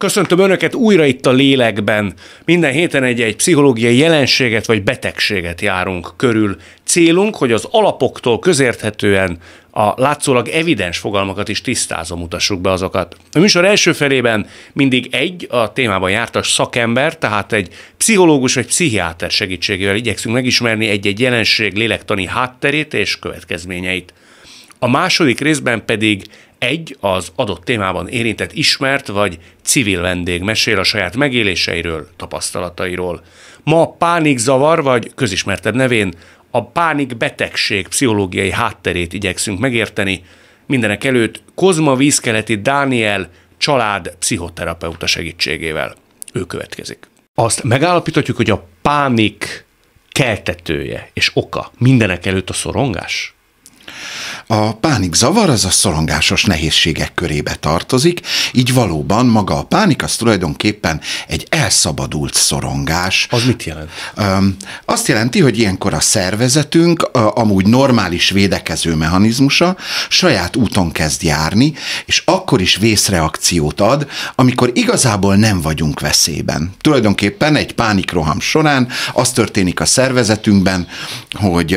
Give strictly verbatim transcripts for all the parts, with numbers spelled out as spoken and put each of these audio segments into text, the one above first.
Köszöntöm Önöket újra itt a Lélekben. Minden héten egy-egy pszichológiai jelenséget vagy betegséget járunk körül. Célunk, hogy az alapoktól közérthetően a látszólag evidens fogalmakat is tisztázva mutassuk be azokat. A műsor első felében mindig egy a témában jártas szakember, tehát egy pszichológus vagy pszichiáter segítségével igyekszünk megismerni egy-egy jelenség lélektani hátterét és következményeit. A második részben pedig egy az adott témában érintett ismert vagy civil vendég mesél a saját megéléseiről, tapasztalatairól. Ma pánikzavar vagy közismertebb nevén a pánikbetegség pszichológiai hátterét igyekszünk megérteni. Mindenek előtt Kozma Vízkeleti Dániel család pszichoterapeuta segítségével. Ő következik. Azt megállapíthatjuk, hogy a pánik keltetője és oka mindenek előtt a szorongás? A pánikzavar az a szorongásos nehézségek körébe tartozik, így valóban maga a pánik az tulajdonképpen egy elszabadult szorongás. Az mit jelent? Öm, azt jelenti, hogy ilyenkor a szervezetünk a, amúgy normális védekező mechanizmusa saját úton kezd járni, és akkor is vészreakciót ad, amikor igazából nem vagyunk veszélyben. Tulajdonképpen egy pánikroham során az történik a szervezetünkben, hogy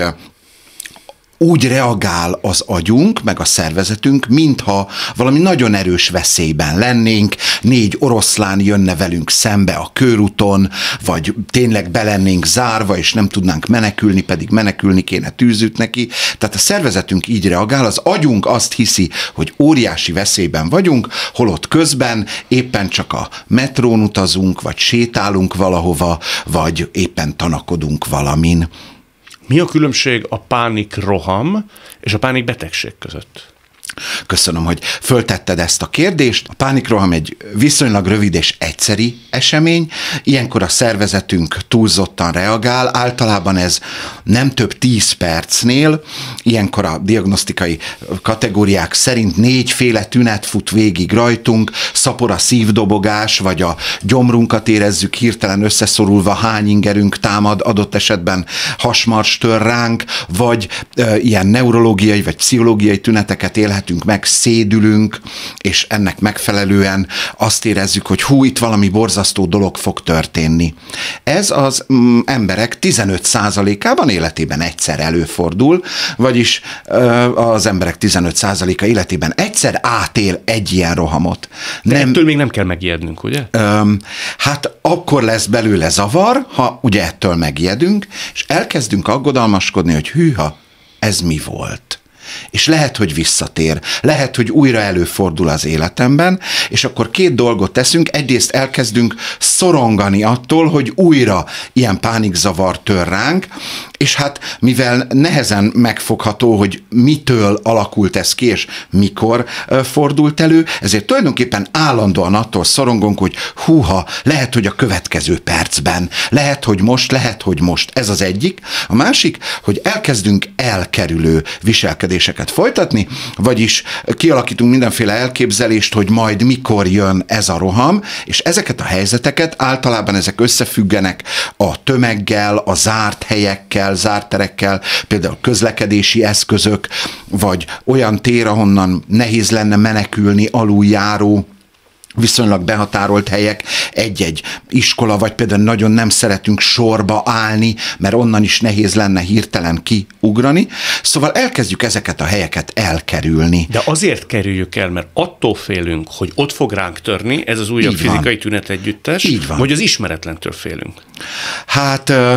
úgy reagál az agyunk, meg a szervezetünk, mintha valami nagyon erős veszélyben lennénk, négy oroszlán jönne velünk szembe a körúton, vagy tényleg be lennénk zárva, és nem tudnánk menekülni, pedig menekülni kéne, tűzüt neki. Tehát a szervezetünk így reagál, az agyunk azt hiszi, hogy óriási veszélyben vagyunk, holott közben éppen csak a metrón utazunk, vagy sétálunk valahova, vagy éppen tanakodunk valamin. Mi a különbség a pánikroham és a pánikbetegség között? Köszönöm, hogy föltetted ezt a kérdést. A pánikroham egy viszonylag rövid és egyszeri esemény. Ilyenkor a szervezetünk túlzottan reagál. Általában ez nem több tíz percnél. Ilyenkor a diagnosztikai kategóriák szerint négyféle tünet fut végig rajtunk. Szapor a szívdobogás, vagy a gyomrunkat érezzük hirtelen összeszorulva, hányingerünk támad, adott esetben hasmars tör ránk, vagy e, ilyen neurológiai vagy pszichológiai tüneteket élhetünk meg, szédülünk, és ennek megfelelően azt érezzük, hogy hú, itt valami borzasztó dolog fog történni. Ez az mm, emberek tizenöt százalékában életében egyszer előfordul, vagyis ö, az emberek tizenöt százaléka életében egyszer átél egy ilyen rohamot. De nem, ettől még nem kell megijednünk, ugye? Ö, hát akkor lesz belőle zavar, ha ugye ettől megijedünk, és elkezdünk aggodalmaskodni, hogy hűha, ez mi volt? És lehet, hogy visszatér, lehet, hogy újra előfordul az életemben, és akkor két dolgot teszünk, egyrészt elkezdünk szorongani attól, hogy újra ilyen pánikzavar tör ránk, és hát mivel nehezen megfogható, hogy mitől alakult ez ki, és mikor fordult elő, ezért tulajdonképpen állandóan attól szorongunk, hogy húha, lehet, hogy a következő percben, lehet, hogy most, lehet, hogy most. Ez az egyik. A másik, hogy elkezdünk elkerülő viselkedéseket folytatni, vagyis kialakítunk mindenféle elképzelést, hogy majd mikor jön ez a roham, és ezeket a helyzeteket általában ezek összefüggenek a tömeggel, a zárt helyekkel, zárt terekkel, például közlekedési eszközök, vagy olyan tér, ahonnan nehéz lenne menekülni, aluljáró, viszonylag behatárolt helyek, egy-egy iskola, vagy például nagyon nem szeretünk sorba állni, mert onnan is nehéz lenne hirtelen kiugrani. Szóval elkezdjük ezeket a helyeket elkerülni. De azért kerüljük el, mert attól félünk, hogy ott fog ránk törni, ez az újabb Így fizikai van. tünet együttes, Így van. vagy az ismeretlentől félünk? Hát... Ö,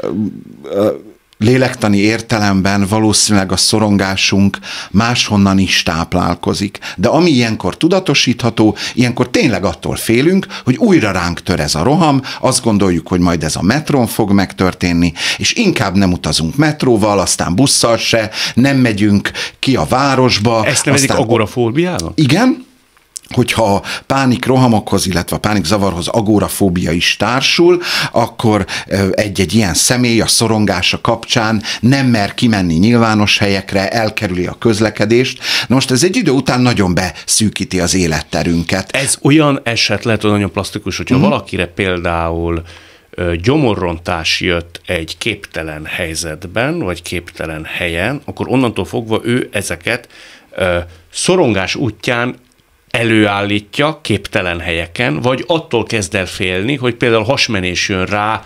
ö, lélektani értelemben valószínűleg a szorongásunk máshonnan is táplálkozik. De ami ilyenkor tudatosítható, ilyenkor tényleg attól félünk, hogy újra ránk tör ez a roham, azt gondoljuk, hogy majd ez a metrón fog megtörténni, és inkább nem utazunk metróval, aztán busszal se, nem megyünk ki a városba. Ezt nevezik aztán... agorafóbiának? Igen. Hogyha a pánikrohamokhoz, illetve a pánikzavarhoz agórafóbia is társul, akkor egy-egy ilyen személy a szorongása kapcsán nem mer kimenni nyilvános helyekre, elkerüli a közlekedést. Na most ez egy idő után nagyon beszűkíti az életterünket. Ez olyan eset lehet, hogy nagyon plastikus, hogyha uh-huh. valakire például gyomorrontás jött egy képtelen helyzetben, vagy képtelen helyen, akkor onnantól fogva ő ezeket szorongás útján előállítja képtelen helyeken, vagy attól kezd el félni, hogy például hasmenés jön rá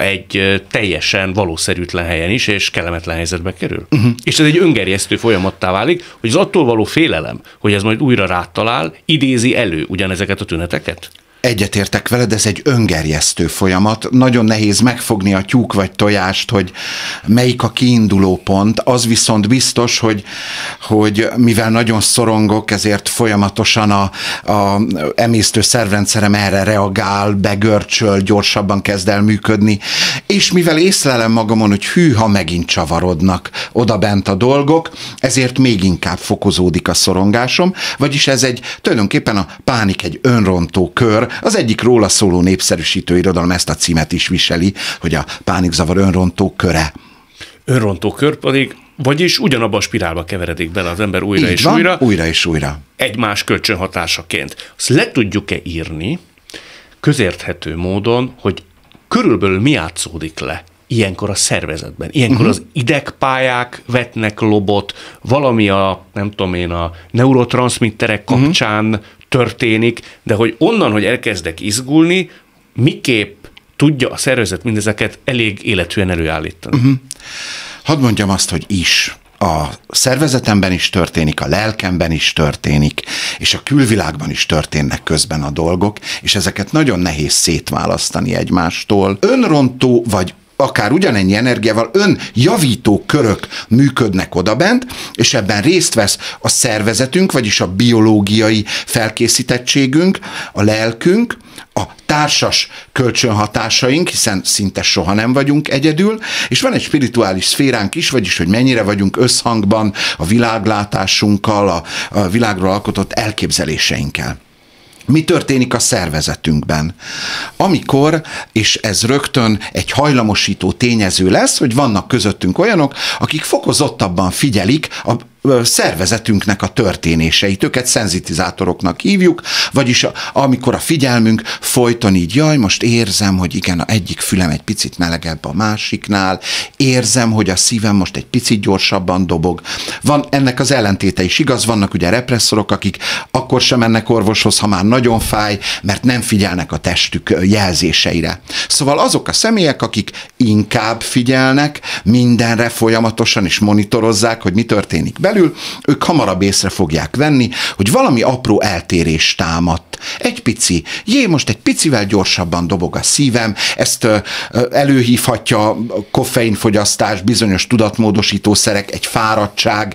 egy teljesen valószerűtlen helyen is, és kellemetlen helyzetbe kerül. Uh-huh. És ez egy öngerjesztő folyamattá válik, hogy az attól való félelem, hogy ez majd újra rátalál, idézi elő ugyanezeket a tüneteket? Egyetértek veled, ez egy öngerjesztő folyamat. Nagyon nehéz megfogni a tyúk vagy tojást, hogy melyik a kiinduló pont. Az viszont biztos, hogy, hogy mivel nagyon szorongok, ezért folyamatosan a, a emésztő szervrendszerem erre reagál, begörcsöl, gyorsabban kezd el működni. És mivel észlelem magamon, hogy hűha megint csavarodnak odabent a dolgok, ezért még inkább fokozódik a szorongásom, vagyis ez egy tulajdonképpen a pánik egy önrontó kör. Az egyik róla szóló népszerűsítő irodalom ezt a címet is viseli, hogy a pánikzavar önrontó köre. Önrontó kör pedig, vagyis ugyanabba a spirálba keveredik bele az ember újra Így és van, újra. újra és újra. Egymás kölcsönhatásaként. Azt le tudjuk-e írni közérthető módon, hogy körülbelül mi játszódik le ilyenkor a szervezetben? Ilyenkor uh-huh. az idegpályák vetnek lobot, valami a, nem tudom én, a neurotranszmitterek kapcsán uh-huh. történik, de hogy onnan, hogy elkezdek izgulni, miképp tudja a szervezet mindezeket elég élethűen előállítani? Uh-huh. Hadd mondjam azt, hogy is. A szervezetemben is történik, a lelkemben is történik, és a külvilágban is történnek közben a dolgok, és ezeket nagyon nehéz szétválasztani egymástól. Önrontó vagy akár ugyanennyi energiával önjavító körök működnek odabent, és ebben részt vesz a szervezetünk, vagyis a biológiai felkészítettségünk, a lelkünk, a társas kölcsönhatásaink, hiszen szinte soha nem vagyunk egyedül, és van egy spirituális szféránk is, vagyis hogy mennyire vagyunk összhangban a világlátásunkkal, a, a világról alkotott elképzeléseinkkel. Mi történik a szervezetünkben? Amikor, és ez rögtön egy hajlamosító tényező lesz, hogy vannak közöttünk olyanok, akik fokozottabban figyelik a szervezetünknek a történéseit, őket szenzitizátoroknak hívjuk, vagyis a, amikor a figyelmünk folyton így, jaj, most érzem, hogy igen, a egyik fülem egy picit melegebb a másiknál, érzem, hogy a szívem most egy picit gyorsabban dobog. Van ennek az ellentéte is igaz, vannak ugye represszorok, akik akkor sem mennek orvoshoz, ha már nagyon fáj, mert nem figyelnek a testük jelzéseire. Szóval azok a személyek, akik inkább figyelnek mindenre folyamatosan, és monitorozzák, hogy mi történik belül, ők hamarabb észre fogják venni, hogy valami apró eltérés támadt. Egy pici, jé, most egy picivel gyorsabban dobog a szívem, ezt ö, ö, előhívhatja a koffeinfogyasztás, bizonyos tudatmódosítószerek, egy fáradtság,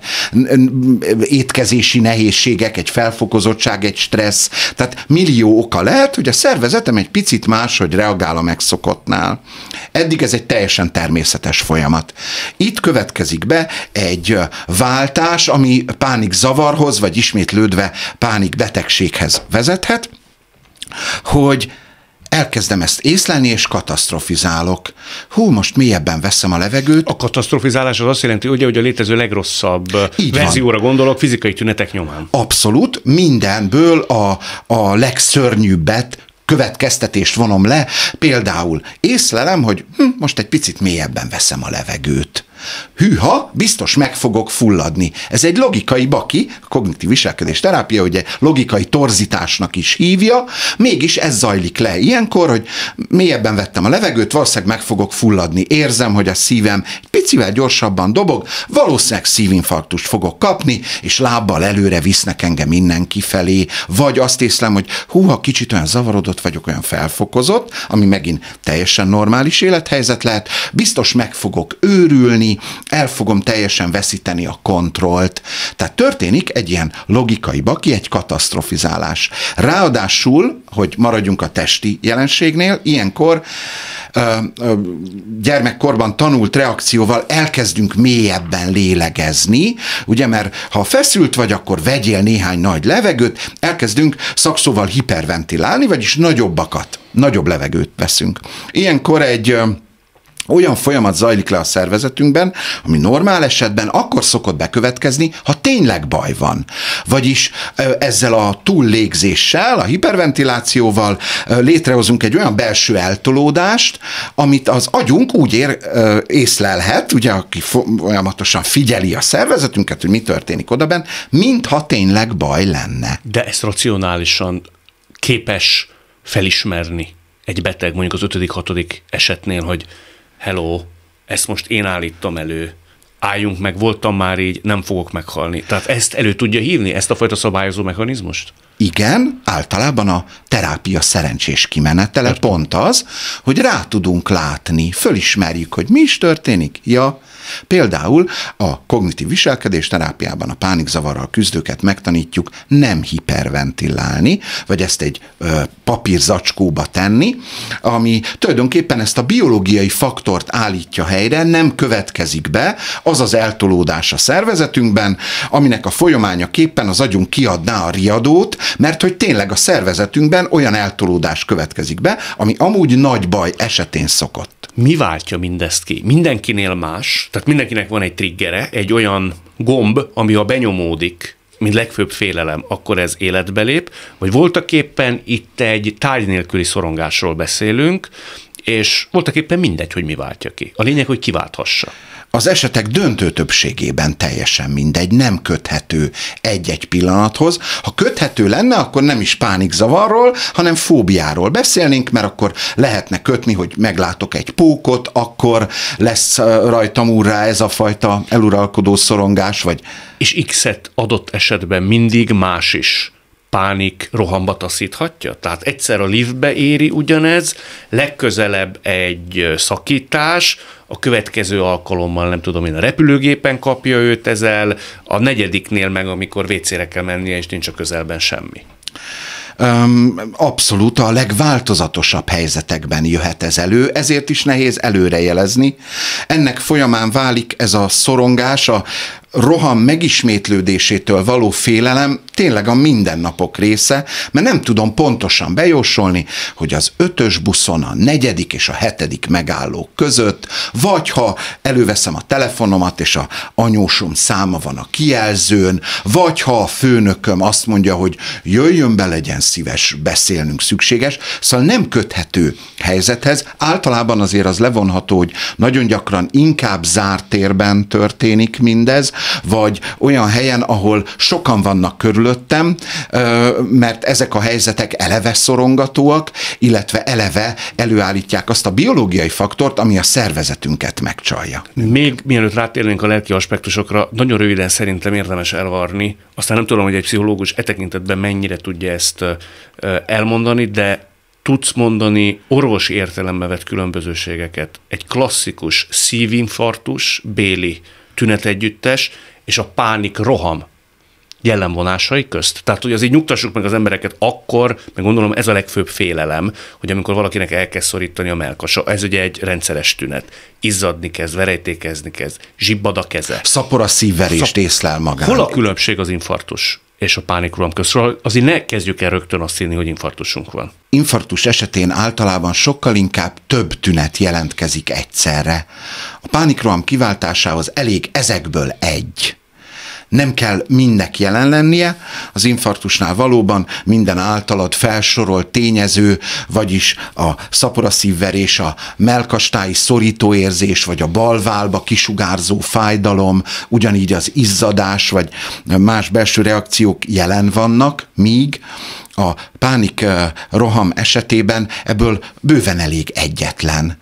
étkezési nehézségek, egy felfokozottság, egy stressz. Tehát millió oka lehet, hogy a szervezetem egy picit máshogy reagál a megszokottnál. Eddig ez egy teljesen természetes folyamat. Itt következik be egy váltás, ami pánikzavarhoz, vagy ismétlődve pánikbetegséghez vezethet, hogy elkezdem ezt észlelni, és katasztrofizálok. Hú, most mélyebben veszem a levegőt. A katasztrofizálás az azt jelenti, ugye, hogy a létező legrosszabb Így verzióra van. gondolok, fizikai tünetek nyomán. Abszolút, mindenből a, a legszörnyűbbet, következtetést vonom le, például észlelem, hogy hm, most egy picit mélyebben veszem a levegőt. Hűha, biztos meg fogok fulladni. Ez egy logikai baki, kognitív viselkedés terápia, ugye logikai torzításnak is hívja, mégis ez zajlik le ilyenkor, hogy mélyebben vettem a levegőt, valószínűleg meg fogok fulladni. Érzem, hogy a szívem egy picivel gyorsabban dobog, valószínűleg szívinfarktust fogok kapni, és lábbal előre visznek engem innen kifelé, vagy azt észlem, hogy húha, kicsit olyan zavarodott vagyok, olyan felfokozott, ami megint teljesen normális élethelyzet lehet, biztos meg fogok őrülni, el fogom teljesen veszíteni a kontrollt. Tehát történik egy ilyen logikai baki, egy katasztrofizálás. Ráadásul, hogy maradjunk a testi jelenségnél, ilyenkor ö, ö, gyermekkorban tanult reakcióval elkezdünk mélyebben lélegezni, ugye, mert ha feszült vagy, akkor vegyél néhány nagy levegőt, elkezdünk szakszóval hiperventilálni, vagyis nagyobbakat, nagyobb levegőt veszünk. Ilyenkor egy olyan folyamat zajlik le a szervezetünkben, ami normál esetben akkor szokott bekövetkezni, ha tényleg baj van. Vagyis ezzel a túllégzéssel, a hiperventilációval létrehozunk egy olyan belső eltolódást, amit az agyunk úgy ér, észlelhet, ugye, aki folyamatosan figyeli a szervezetünket, hogy mi történik odaben, mintha tényleg baj lenne. De ezt racionálisan képes felismerni egy beteg, mondjuk az ötödik, hatodik esetnél, hogy hello, ezt most én állítom elő, álljunk meg, voltam már így, nem fogok meghalni. Tehát ezt elő tudja hívni, ezt a fajta szabályozó mechanizmust? Igen, általában a terápia szerencsés kimenetele Értem. pont az, hogy rá tudunk látni, fölismerjük, hogy mi is történik. Ja, például a kognitív viselkedés terápiában a pánikzavarral küzdőket megtanítjuk nem hiperventilálni, vagy ezt egy ö, papírzacskóba tenni, ami tulajdonképpen ezt a biológiai faktort állítja helyre, nem következik be az az eltolódás a szervezetünkben, aminek a folyamányaképpen az agyunk kiadná a riadót, mert hogy tényleg a szervezetünkben olyan eltolódás következik be, ami amúgy nagy baj esetén szokott. Mi váltja mindezt ki? Mindenkinél más, tehát mindenkinek van egy triggere, egy olyan gomb, ami ha benyomódik, mint legfőbb félelem, akkor ez életbe lép, vagy voltaképpen itt egy tárgy nélküli szorongásról beszélünk, és voltaképpen mindegy, hogy mi váltja ki. A lényeg, hogy kiválthassa. Az esetek döntő többségében teljesen mindegy, nem köthető egy-egy pillanathoz. Ha köthető lenne, akkor nem is pánikzavarról, hanem fóbiáról beszélnénk, mert akkor lehetne kötni, hogy meglátok egy pókot, akkor lesz rajtam úrrá ez a fajta eluralkodó szorongás, vagy... És X-et adott esetben mindig más is pánik rohamba taszíthatja? Tehát egyszer a liftbe éri ugyanez, legközelebb egy szakítás, a következő alkalommal nem tudom én a repülőgépen kapja őt ezzel, a negyediknél meg amikor vécére kell mennie, és nincs a közelben semmi. Abszolút a legváltozatosabb helyzetekben jöhet ez elő, ezért is nehéz előrejelezni. Ennek folyamán válik ez a szorongás, a roham megismétlődésétől való félelem tényleg a mindennapok része, mert nem tudom pontosan bejósolni, hogy az ötös buszon a negyedik és a hetedik megálló között, vagy ha előveszem a telefonomat, és a anyósom száma van a kijelzőn, vagy ha a főnököm azt mondja, hogy jöjjön be, legyen szíves, beszélnünk szükséges, szóval nem köthető helyzethez. Általában azért az levonható, hogy nagyon gyakran inkább zárt térben történik mindez, vagy olyan helyen, ahol sokan vannak körülöttem, mert ezek a helyzetek eleve szorongatóak, illetve eleve előállítják azt a biológiai faktort, ami a szervezetünket megcsalja. Még mielőtt rátérnénk a lelki aspektusokra, nagyon röviden szerintem érdemes elvarni, aztán nem tudom, hogy egy pszichológus e tekintetben mennyire tudja ezt elmondani, de tudsz mondani orvosi értelembe vett különbözőségeket. Egy klasszikus szívinfarktus, béli tünetegyüttes, és a pánik roham jellemvonásai közt. Tehát, hogy azért nyugtassuk meg az embereket akkor, meg gondolom ez a legfőbb félelem, hogy amikor valakinek elkezd szorítani a mellkasa, ez ugye egy rendszeres tünet. Izzadni kezd, verejtékezni kezd, zsibbad a keze. Szapor a szívverést Szap... észlel magán. Hol a különbség az infarktus és a pánikroham között? Azért ne kezdjük el rögtön azt hinni, hogy infarktusunk van. Infarktus esetén általában sokkal inkább több tünet jelentkezik egyszerre. A pánikroham kiváltásához elég ezekből egy. Nem kell mindnek jelen lennie, az infarktusnál valóban minden általad felsorolt tényező, vagyis a szaporaszívverés, a mellkastály szorítóérzés, vagy a balválba kisugárzó fájdalom, ugyanígy az izzadás, vagy más belső reakciók jelen vannak, míg a pánik roham esetében ebből bőven elég egyetlen.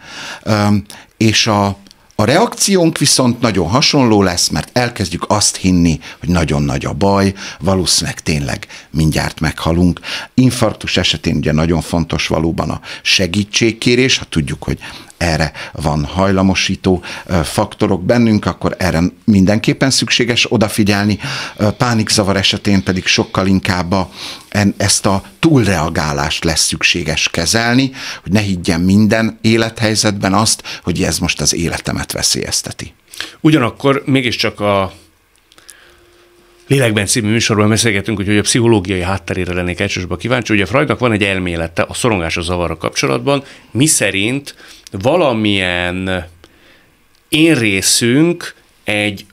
És a A reakciónk viszont nagyon hasonló lesz, mert elkezdjük azt hinni, hogy nagyon nagy a baj, valószínűleg tényleg mindjárt meghalunk. Infarktus esetén ugye nagyon fontos valóban a segítségkérés, ha tudjuk, hogy erre van hajlamosító faktorok bennünk, akkor erre mindenképpen szükséges odafigyelni. Pánikzavar esetén pedig sokkal inkább a, ezt a túlreagálást lesz szükséges kezelni, hogy ne higgyen minden élethelyzetben azt, hogy ez most az életemet veszélyezteti. Ugyanakkor mégiscsak a Lélekben című műsorban beszélgetünk, hogy a pszichológiai hátterére lennék elsősorban kíváncsi. Ugye Freudnak van egy elmélete a szorongásos zavarra kapcsolatban, miszerint valamilyen én részünk egy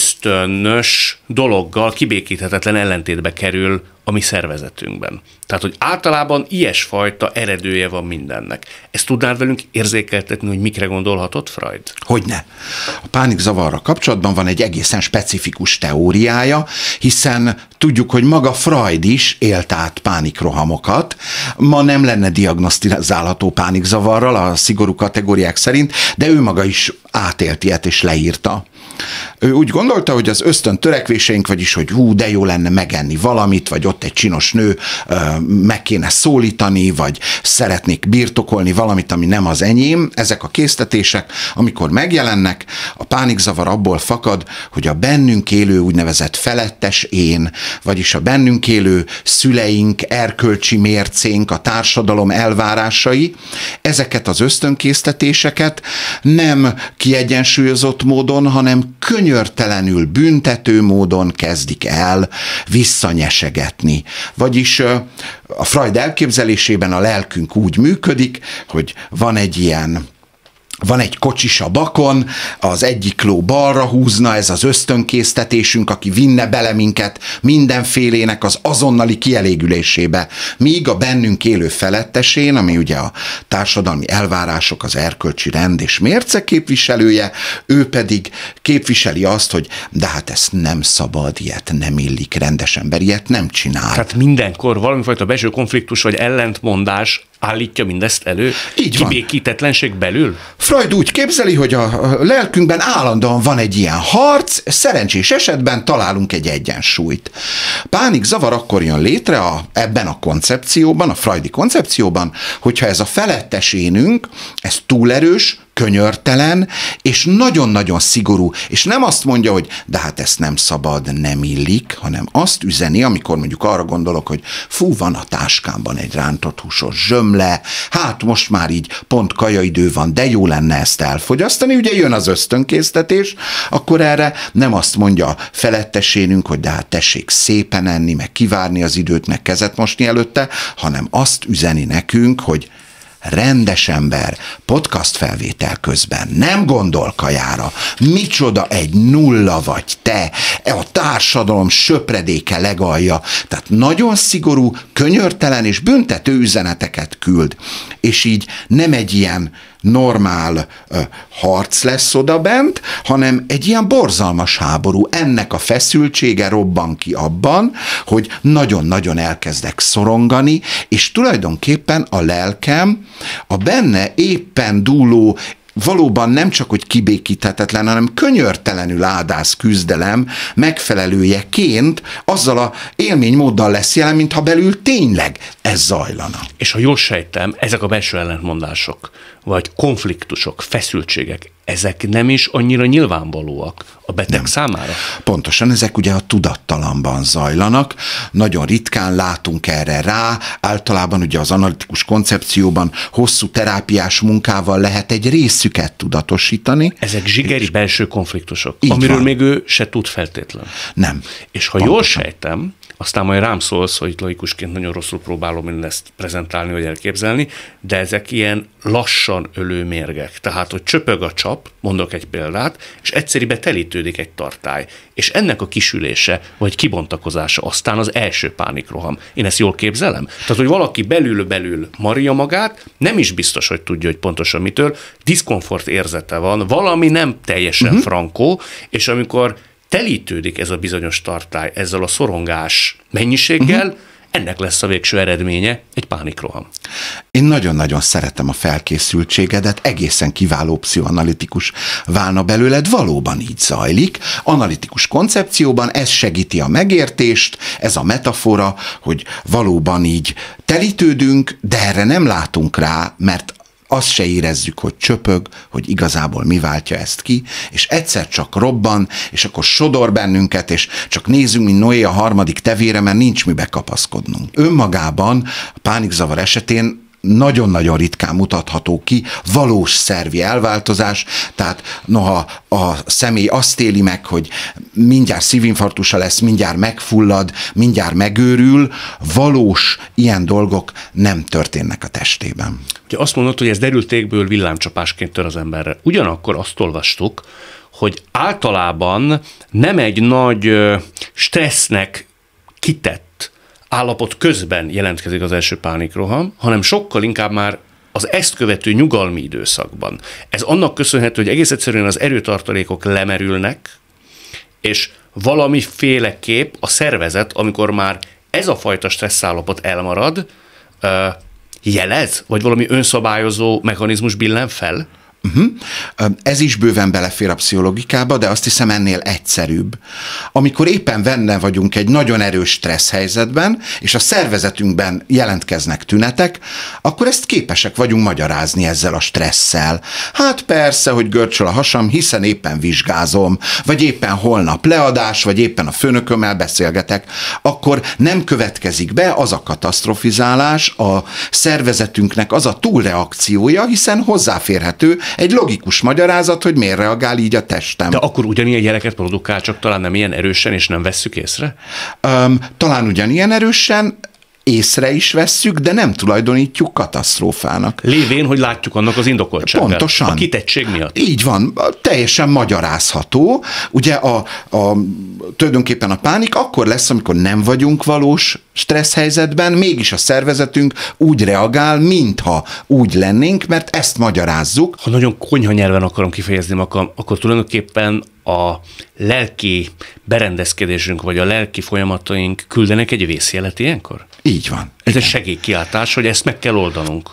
ösztönös dologgal kibékíthetetlen ellentétbe kerül a mi szervezetünkben. Tehát, hogy általában ilyesfajta eredője van mindennek. Ezt tudnád velünk érzékeltetni, hogy mikre gondolhatott Freud? Hogyne. A pánikzavarra kapcsolatban van egy egészen specifikus teóriája, hiszen tudjuk, hogy maga Freud is élt át pánikrohamokat. Ma nem lenne diagnosztizálható pánikzavarral a szigorú kategóriák szerint, de ő maga is átélt ilyet és leírta. Ő úgy gondolta, hogy az ösztön törekvéseink, vagyis, hogy hú, de jó lenne megenni valamit, vagy ott egy csinos nő meg kéne szólítani, vagy szeretnék birtokolni valamit, ami nem az enyém. Ezek a késztetések, amikor megjelennek, a pánikzavar abból fakad, hogy a bennünk élő úgynevezett felettes én, vagyis a bennünk élő szüleink, erkölcsi mércénk, a társadalom elvárásai, ezeket az ösztönkésztetéseket nem kiegyensúlyozott módon, hanem könyörtelenül, büntető módon kezdik el visszanyesegetni. Vagyis a Freud elképzelésében a lelkünk úgy működik, hogy van egy ilyen Van egy kocsis a bakon, az egyik ló balra húzna, ez az ösztönkésztetésünk, aki vinne bele minket mindenfélének az azonnali kielégülésébe. Míg a bennünk élő felettesén, ami ugye a társadalmi elvárások, az erkölcsi rend és mérce képviselője, ő pedig képviseli azt, hogy de hát ezt nem szabad, ilyet nem illik, rendes ember ilyet nem csinál. Tehát mindenkor valamifajta belső konfliktus vagy ellentmondás állítja mindezt elő? Így van. Kibékítetlenség belül? Freud úgy képzeli, hogy a lelkünkben állandóan van egy ilyen harc, szerencsés esetben találunk egy egyensúlyt. Pánikzavar akkor jön létre a, ebben a koncepcióban, a freudi koncepcióban, hogyha ez a felettes énünk, ez túl erős, könyörtelen, és nagyon-nagyon szigorú, és nem azt mondja, hogy de hát ezt nem szabad, nem illik, hanem azt üzeni, amikor mondjuk arra gondolok, hogy fú, van a táskámban egy rántott húsos zsömle, hát most már így pont kajaidő van, de jó lenne ezt elfogyasztani, ugye jön az ösztönkésztetés, akkor erre nem azt mondja felettesénünk, hogy de hát tessék szépen enni, meg kivárni az időt, meg kezet mosni előtte, hanem azt üzeni nekünk, hogy rendes ember podcast felvétel közben nem gondol kajára, micsoda egy nulla vagy te, a társadalom söpredéke legalja, tehát nagyon szigorú, könyörtelen és büntető üzeneteket küld, és így nem egy ilyen normál ö, harc lesz odabent, hanem egy ilyen borzalmas háború. Ennek a feszültsége robban ki abban, hogy nagyon-nagyon elkezdek szorongani, és tulajdonképpen a lelkem a benne éppen dúló, valóban nem csak, hogy kibékíthetetlen, hanem könyörtelenül áldász küzdelem megfelelőjeként azzal a élménymóddal lesz jelen, mintha belül tényleg ez zajlana. És ha jól sejtem, ezek a belső ellentmondások, vagy konfliktusok, feszültségek, ezek nem is annyira nyilvánvalóak a beteg nem. számára? Pontosan, ezek ugye a tudattalamban zajlanak, nagyon ritkán látunk erre rá, általában ugye az analitikus koncepcióban hosszú terápiás munkával lehet egy részüket tudatosítani. Ezek zsigeri belső konfliktusok, amiről van. Még ő se tud feltétlen. Nem. És ha pontosan. Jól sejtem, aztán majd rám szólsz, hogy laikusként nagyon rosszul próbálom ezt prezentálni, vagy elképzelni, de ezek ilyen lassan ölő mérgek. Tehát, hogy csöpög a csap, mondok egy példát, és egyszerűen telítődik egy tartály. És ennek a kisülése, vagy kibontakozása aztán az első pánikroham. Én ezt jól képzelem? Tehát, hogy valaki belül-belül marja magát, nem is biztos, hogy tudja, hogy pontosan mitől, diszkomfort érzete van, valami nem teljesen uh-huh. frankó, és amikor telítődik ez a bizonyos tartály ezzel a szorongás mennyiséggel, uh-huh. ennek lesz a végső eredménye egy pánikroham. Én nagyon-nagyon szeretem a felkészültségedet, egészen kiváló pszichoanalitikus válna belőled, valóban így zajlik. Analitikus koncepcióban ez segíti a megértést, ez a metafora, hogy valóban így telítődünk, de erre nem látunk rá, mert azt se érezzük, hogy csöpög, hogy igazából mi váltja ezt ki, és egyszer csak robban, és akkor sodor bennünket, és csak nézzünk, mint Noé a harmadik tevére, mert nincs mibe kapaszkodnunk. Önmagában a pánikzavar esetén nagyon-nagyon ritkán mutatható ki valós szervi elváltozás, tehát noha a személy azt éli meg, hogy mindjárt szívinfarktusa lesz, mindjárt megfullad, mindjárt megőrül, valós ilyen dolgok nem történnek a testében. Ugye azt mondod, hogy ez derültékből villámcsapásként tör az emberre. Ugyanakkor azt olvastuk, hogy általában nem egy nagy stressznek kitett állapot közben jelentkezik az első pánikroham, hanem sokkal inkább már az ezt követő nyugalmi időszakban. Ez annak köszönhető, hogy egész egyszerűen az erőtartalékok lemerülnek, és valamiféleképp a szervezet, amikor már ez a fajta stresszállapot elmarad, jelez, vagy valami önszabályozó mechanizmus billen fel? Uh-huh. Ez is bőven belefér a pszichologikába, de azt hiszem ennél egyszerűbb. Amikor éppen benne vagyunk egy nagyon erős stressz helyzetben, és a szervezetünkben jelentkeznek tünetek, akkor ezt képesek vagyunk magyarázni ezzel a stresszel. Hát persze, hogy görcsöl a hasam, hiszen éppen vizsgázom, vagy éppen holnap leadás, vagy éppen a főnökömmel beszélgetek, akkor nem következik be az a katasztrofizálás, a szervezetünknek az a túlreakciója, hiszen hozzáférhető egy logikus magyarázat, hogy miért reagál így a testem. De akkor ugyanilyen jeleket produkál, csak talán nem ilyen erősen, és nem vesszük észre? Um, talán ugyanilyen erősen, észre is vesszük, de nem tulajdonítjuk katasztrófának. Lévén, hogy látjuk annak az indokoltságát. Pontosan. A kitettség miatt. Így van, teljesen magyarázható. Ugye a, a, tulajdonképpen a pánik akkor lesz, amikor nem vagyunk valós stressz helyzetben, mégis a szervezetünk úgy reagál, mintha úgy lennénk, mert ezt magyarázzuk. Ha nagyon konyha nyelven akarom kifejezni magam, akkor tulajdonképpen a lelki berendezkedésünk, vagy a lelki folyamataink küldenek egy vészjelet ilyenkor? Így van. Ez igen. egy segélykiáltás, hogy ezt meg kell oldanunk.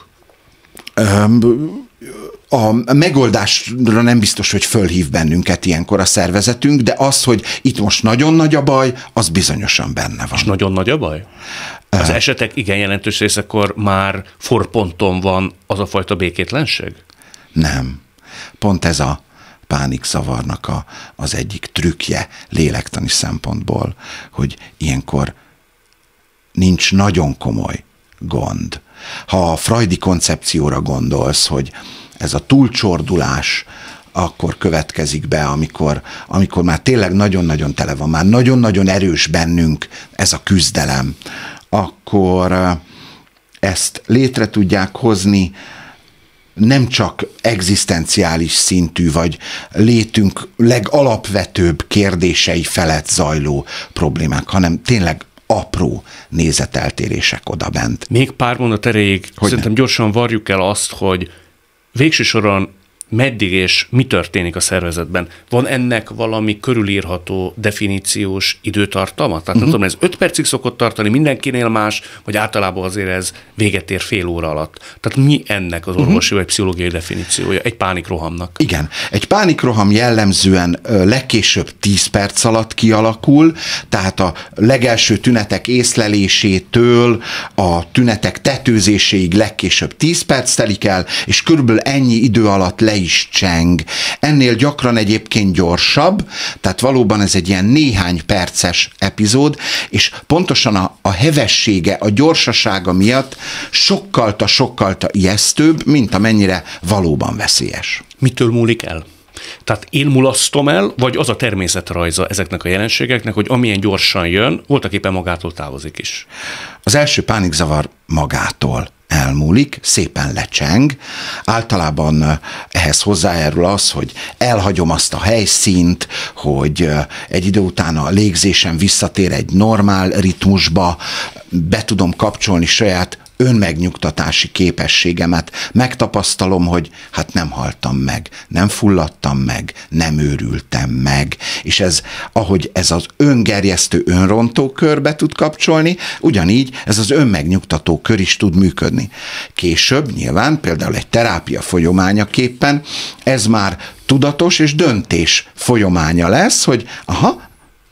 A megoldásra nem biztos, hogy fölhív bennünket ilyenkor a szervezetünk, de az, hogy itt most nagyon nagy a baj, az bizonyosan benne van. És nagyon nagy a baj? Az uh, esetek igen jelentős részekor már forponton van az a fajta békétlenség? Nem. Pont ez a pánikzavarnak a, az egyik trükkje lélektani szempontból, hogy ilyenkor nincs nagyon komoly gond. Ha a freudi koncepcióra gondolsz, hogy ez a túlcsordulás akkor következik be, amikor, amikor már tényleg nagyon-nagyon tele van, már nagyon-nagyon erős bennünk ez a küzdelem, akkor ezt létre tudják hozni nem csak egzisztenciális szintű, vagy létünk legalapvetőbb kérdései felett zajló problémák, hanem tényleg apró nézeteltérések odabent. Még pár mondat erejéig szerintem gyorsan varjuk el azt, hogy végső soron meddig és mi történik a szervezetben. Van ennek valami körülírható definíciós időtartama? Tehát uh-huh. nem tudom, ez öt percig szokott tartani, mindenkinél más, vagy általában azért ez véget ér fél óra alatt. Tehát mi ennek az orvosi uh-huh. vagy pszichológiai definíciója egy pánikrohamnak? Igen. Egy pánikroham jellemzően legkésőbb tíz perc alatt kialakul, tehát a legelső tünetek észlelésétől a tünetek tetőzéséig legkésőbb tíz perc telik el, és körülbelül ennyi idő alatt le is cseng. Ennél gyakran egyébként gyorsabb, tehát valóban ez egy ilyen néhány perces epizód, és pontosan a, a hevessége, a gyorsasága miatt sokkal-sokkal ijesztőbb, mint amennyire valóban veszélyes. Mitől múlik el? Tehát én mulasztom el, vagy az a természetrajza ezeknek a jelenségeknek, hogy amilyen gyorsan jön, voltaképpen magától távozik is? Az első pánikzavar magától elmúlik, szépen lecseng. Általában ehhez hozzájárul az, hogy elhagyom azt a helyszínt, hogy egy idő után a légzésem visszatér egy normál ritmusba, be tudom kapcsolni saját önmegnyugtatási képességemet, megtapasztalom, hogy hát nem haltam meg, nem fulladtam meg, nem őrültem meg, és ez, ahogy ez az öngerjesztő, önrontó körbe tud kapcsolni, ugyanígy ez az önmegnyugtató kör is tud működni. Később nyilván, például egy terápia folyamányaképpen ez már tudatos és döntés folyamánya lesz, hogy aha,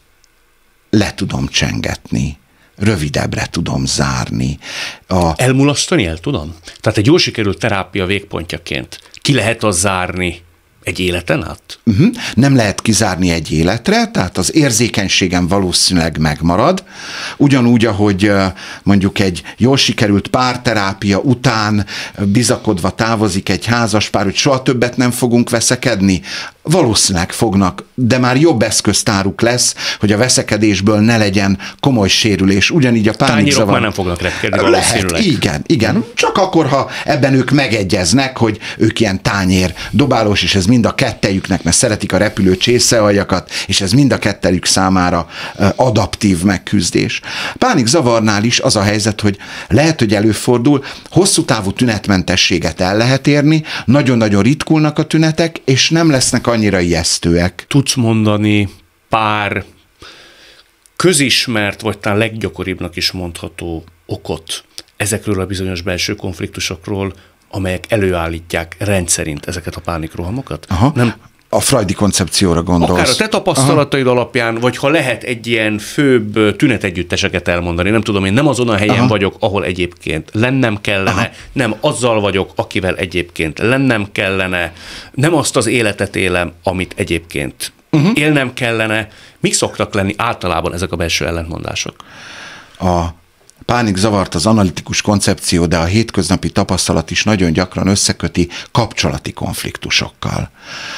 le tudom csengetni, rövidebbre tudom zárni. A... Elmulasztani el tudom? Tehát egy jól sikerült terápia végpontjaként ki lehet az zárni Egy életen át? Uh-huh. Nem lehet kizárni egy életre, tehát az érzékenységem valószínűleg megmarad. Ugyanúgy, ahogy mondjuk egy jól sikerült párterápia után bizakodva távozik egy házaspár, hogy soha többet nem fogunk veszekedni, valószínűleg fognak, de már jobb eszköztáruk lesz, hogy a veszekedésből ne legyen komoly sérülés. Ugyanígy a pánikzavar... már nem fognak repkedni valószínűleg. Lehet, igen, igen. Csak akkor, ha ebben ők megegyeznek, hogy ők ilyen tányér dobálós, és ez mind a kettejüknek, mert szeretik a repülő csészealjakat, és ez mind a kettejük számára adaptív megküzdés. Pánikzavarnál is az a helyzet, hogy lehet, hogy előfordul, hosszú távú tünetmentességet el lehet érni, nagyon-nagyon ritkulnak a tünetek, és nem lesznek annyira ijesztőek. Tudsz mondani pár közismert, vagy talán leggyakoribbnak is mondható okot ezekről a bizonyos belső konfliktusokról, amelyek előállítják rendszerint ezeket a pánikrohamokat? Aha. Nem... A freudi koncepcióra gondolsz. Akár a te tapasztalataid Aha. alapján, vagy ha lehet egy ilyen főbb tünetegyütteseket elmondani, nem tudom, én nem azon a helyen Aha. vagyok, ahol egyébként lennem kellene, Aha. nem azzal vagyok, akivel egyébként lennem kellene, nem azt az életet élem, amit egyébként uh-huh. élnem kellene. Mik szoktak lenni általában ezek a belső ellentmondások? A pánikzavart az analitikus koncepció, de a hétköznapi tapasztalat is nagyon gyakran összeköti kapcsolati konfliktusokkal.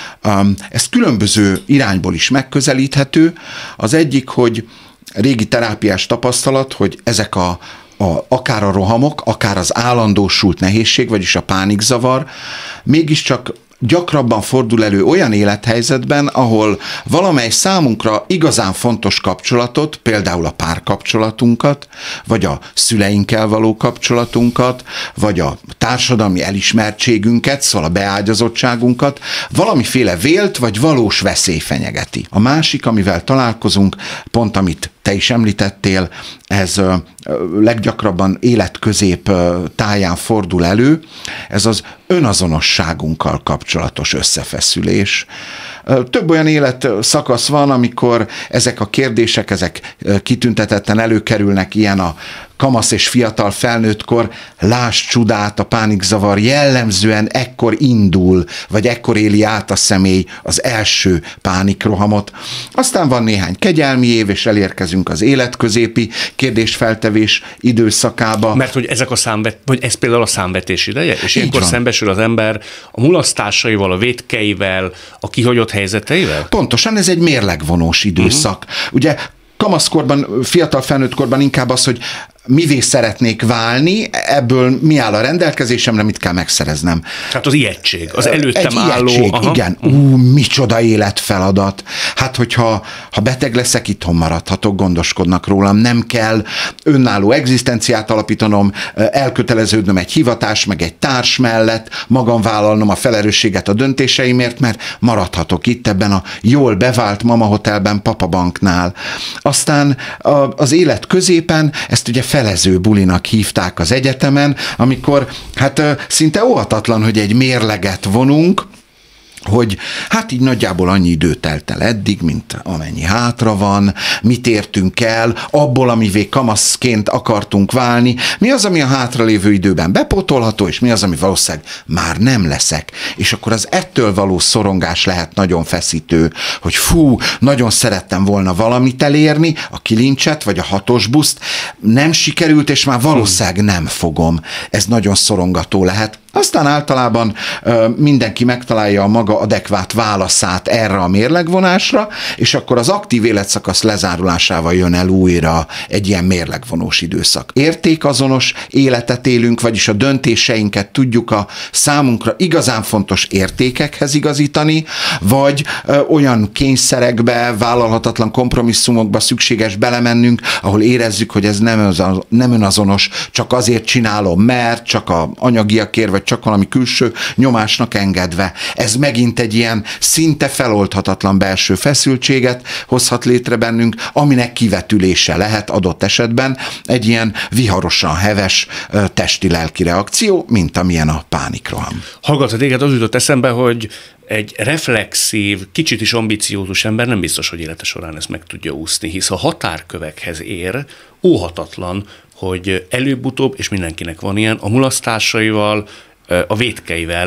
Ez különböző irányból is megközelíthető. Az egyik, hogy régi terápiás tapasztalat, hogy ezek a, a, akár a rohamok, akár az állandósult nehézség, vagyis a pánikzavar mégiscsak gyakrabban fordul elő olyan élethelyzetben, ahol valamely számunkra igazán fontos kapcsolatot, például a párkapcsolatunkat, vagy a szüleinkkel való kapcsolatunkat, vagy a társadalmi elismertségünket, szóval a beágyazottságunkat valamiféle vélt vagy valós veszély fenyegeti. A másik, amivel találkozunk, pont amit te is említettél, ez leggyakrabban életközép táján fordul elő, ez az önazonosságunkkal kapcsolatos összefeszülés. Több olyan életszakasz van, amikor ezek a kérdések, ezek kitüntetetten előkerülnek, ilyen a kamasz és fiatal felnőttkor, láss csodát, a pánikzavar jellemzően ekkor indul, vagy ekkor éli át a személy az első pánikrohamot. Aztán van néhány kegyelmi év, és elérkezünk az életközépi kérdésfeltevés időszakába. Mert hogy ezek a számvet, vagy ez például a számvetés ideje, és ilyenkor szembesül az ember a mulasztásaival, a vétkeivel, a kihagyott helyzeteivel? Pontosan, ez egy mérlegvonós időszak. Uh-huh. Ugye kamaszkorban, fiatal felnőttkorban inkább az, hogy mivé szeretnék válni, ebből mi áll a rendelkezésemre, mit kell megszereznem. Hát az ijegység, az előttem Egy álló... Ijegység, igen. Ú, micsoda életfeladat. Hát, hogyha ha beteg leszek, itthon maradhatok, gondoskodnak rólam, nem kell önálló egzisztenciát alapítanom, elköteleződnöm egy hivatás, meg egy társ mellett, magam vállalnom a felelősséget a döntéseimért, mert maradhatok itt ebben a jól bevált mamahotelben, papabanknál. Aztán az élet középen, ezt ugye felező bulinak hívták az egyetemen, amikor hát szinte óhatatlan, hogy egy mérleget vonunk, hogy hát így nagyjából annyi idő telt el eddig, mint amennyi hátra van, mit értünk el, abból, amivé kamaszként akartunk válni, mi az, ami a hátralévő időben bepótolható, és mi az, ami valószínűleg már nem leszek. És akkor az ettől való szorongás lehet nagyon feszítő, hogy fú, nagyon szerettem volna valamit elérni, a kilincset, vagy a hatos buszt, nem sikerült, és már valószínűleg nem fogom. Ez nagyon szorongató lehet. Aztán általában ö, mindenki megtalálja a maga adekvát válaszát erre a mérlegvonásra, és akkor az aktív életszakasz lezárulásával jön el újra egy ilyen mérlegvonós időszak. Értékazonos életet élünk, vagyis a döntéseinket tudjuk a számunkra igazán fontos értékekhez igazítani, vagy ö, olyan kényszerekbe, vállalhatatlan kompromisszumokba szükséges belemennünk, ahol érezzük, hogy ez nem, az, nem önazonos, csak azért csinálom, mert csak a anyagiakért, vagy csak valami külső nyomásnak engedve. Ez megint egy ilyen szinte feloldhatatlan belső feszültséget hozhat létre bennünk, aminek kivetülése lehet adott esetben egy ilyen viharosan heves testi-lelki reakció, mint amilyen a pánikroham. Hallgatva téged, az jutott eszembe, hogy egy reflexív, kicsit is ambiciózus ember nem biztos, hogy élete során ezt meg tudja úszni, hisz a határkövekhez ér, óhatatlan, hogy előbb-utóbb, és mindenkinek van ilyen, a mulasztásaival, a vétkeivel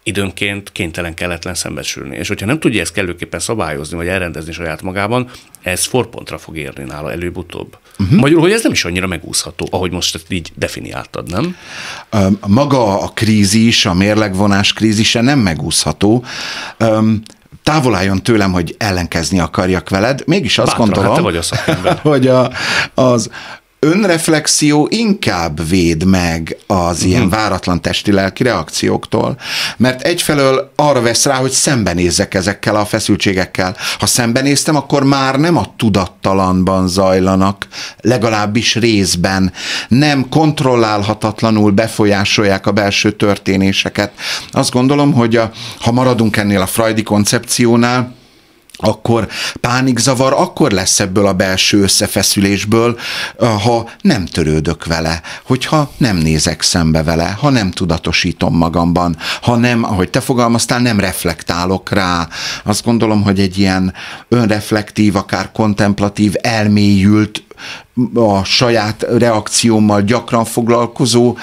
időnként kénytelen, kelletlen szembesülni. És hogyha nem tudja ezt kellőképpen szabályozni, vagy elrendezni saját magában, ez forpontra fog érni nála előbb-utóbb. Uh-huh. Magyarul, hogy ez nem is annyira megúszható, ahogy most ezt így definiáltad, nem? Maga a krízis, a mérlegvonás krízise nem megúszható. Távol álljon tőlem, hogy ellenkezni akarjak veled. Mégis azt Bátran, gondolom, hát te vagy a szakember. hogy a, az önreflexió inkább véd meg az uh-huh. ilyen váratlan testi-lelki reakcióktól, mert egyfelől arra vesz rá, hogy szembenézzek ezekkel a feszültségekkel. Ha szembenéztem, akkor már nem a tudattalanban zajlanak, legalábbis részben, nem kontrollálhatatlanul befolyásolják a belső történéseket. Azt gondolom, hogy a, ha maradunk ennél a freudi koncepciónál, akkor pánikzavar akkor lesz ebből a belső összefeszülésből, ha nem törődök vele, hogyha nem nézek szembe vele, ha nem tudatosítom magamban, ha nem, ahogy te fogalmaztál, nem reflektálok rá. Azt gondolom, hogy egy ilyen önreflektív, akár kontemplatív, elmélyült, a saját reakciómmal gyakran foglalkozó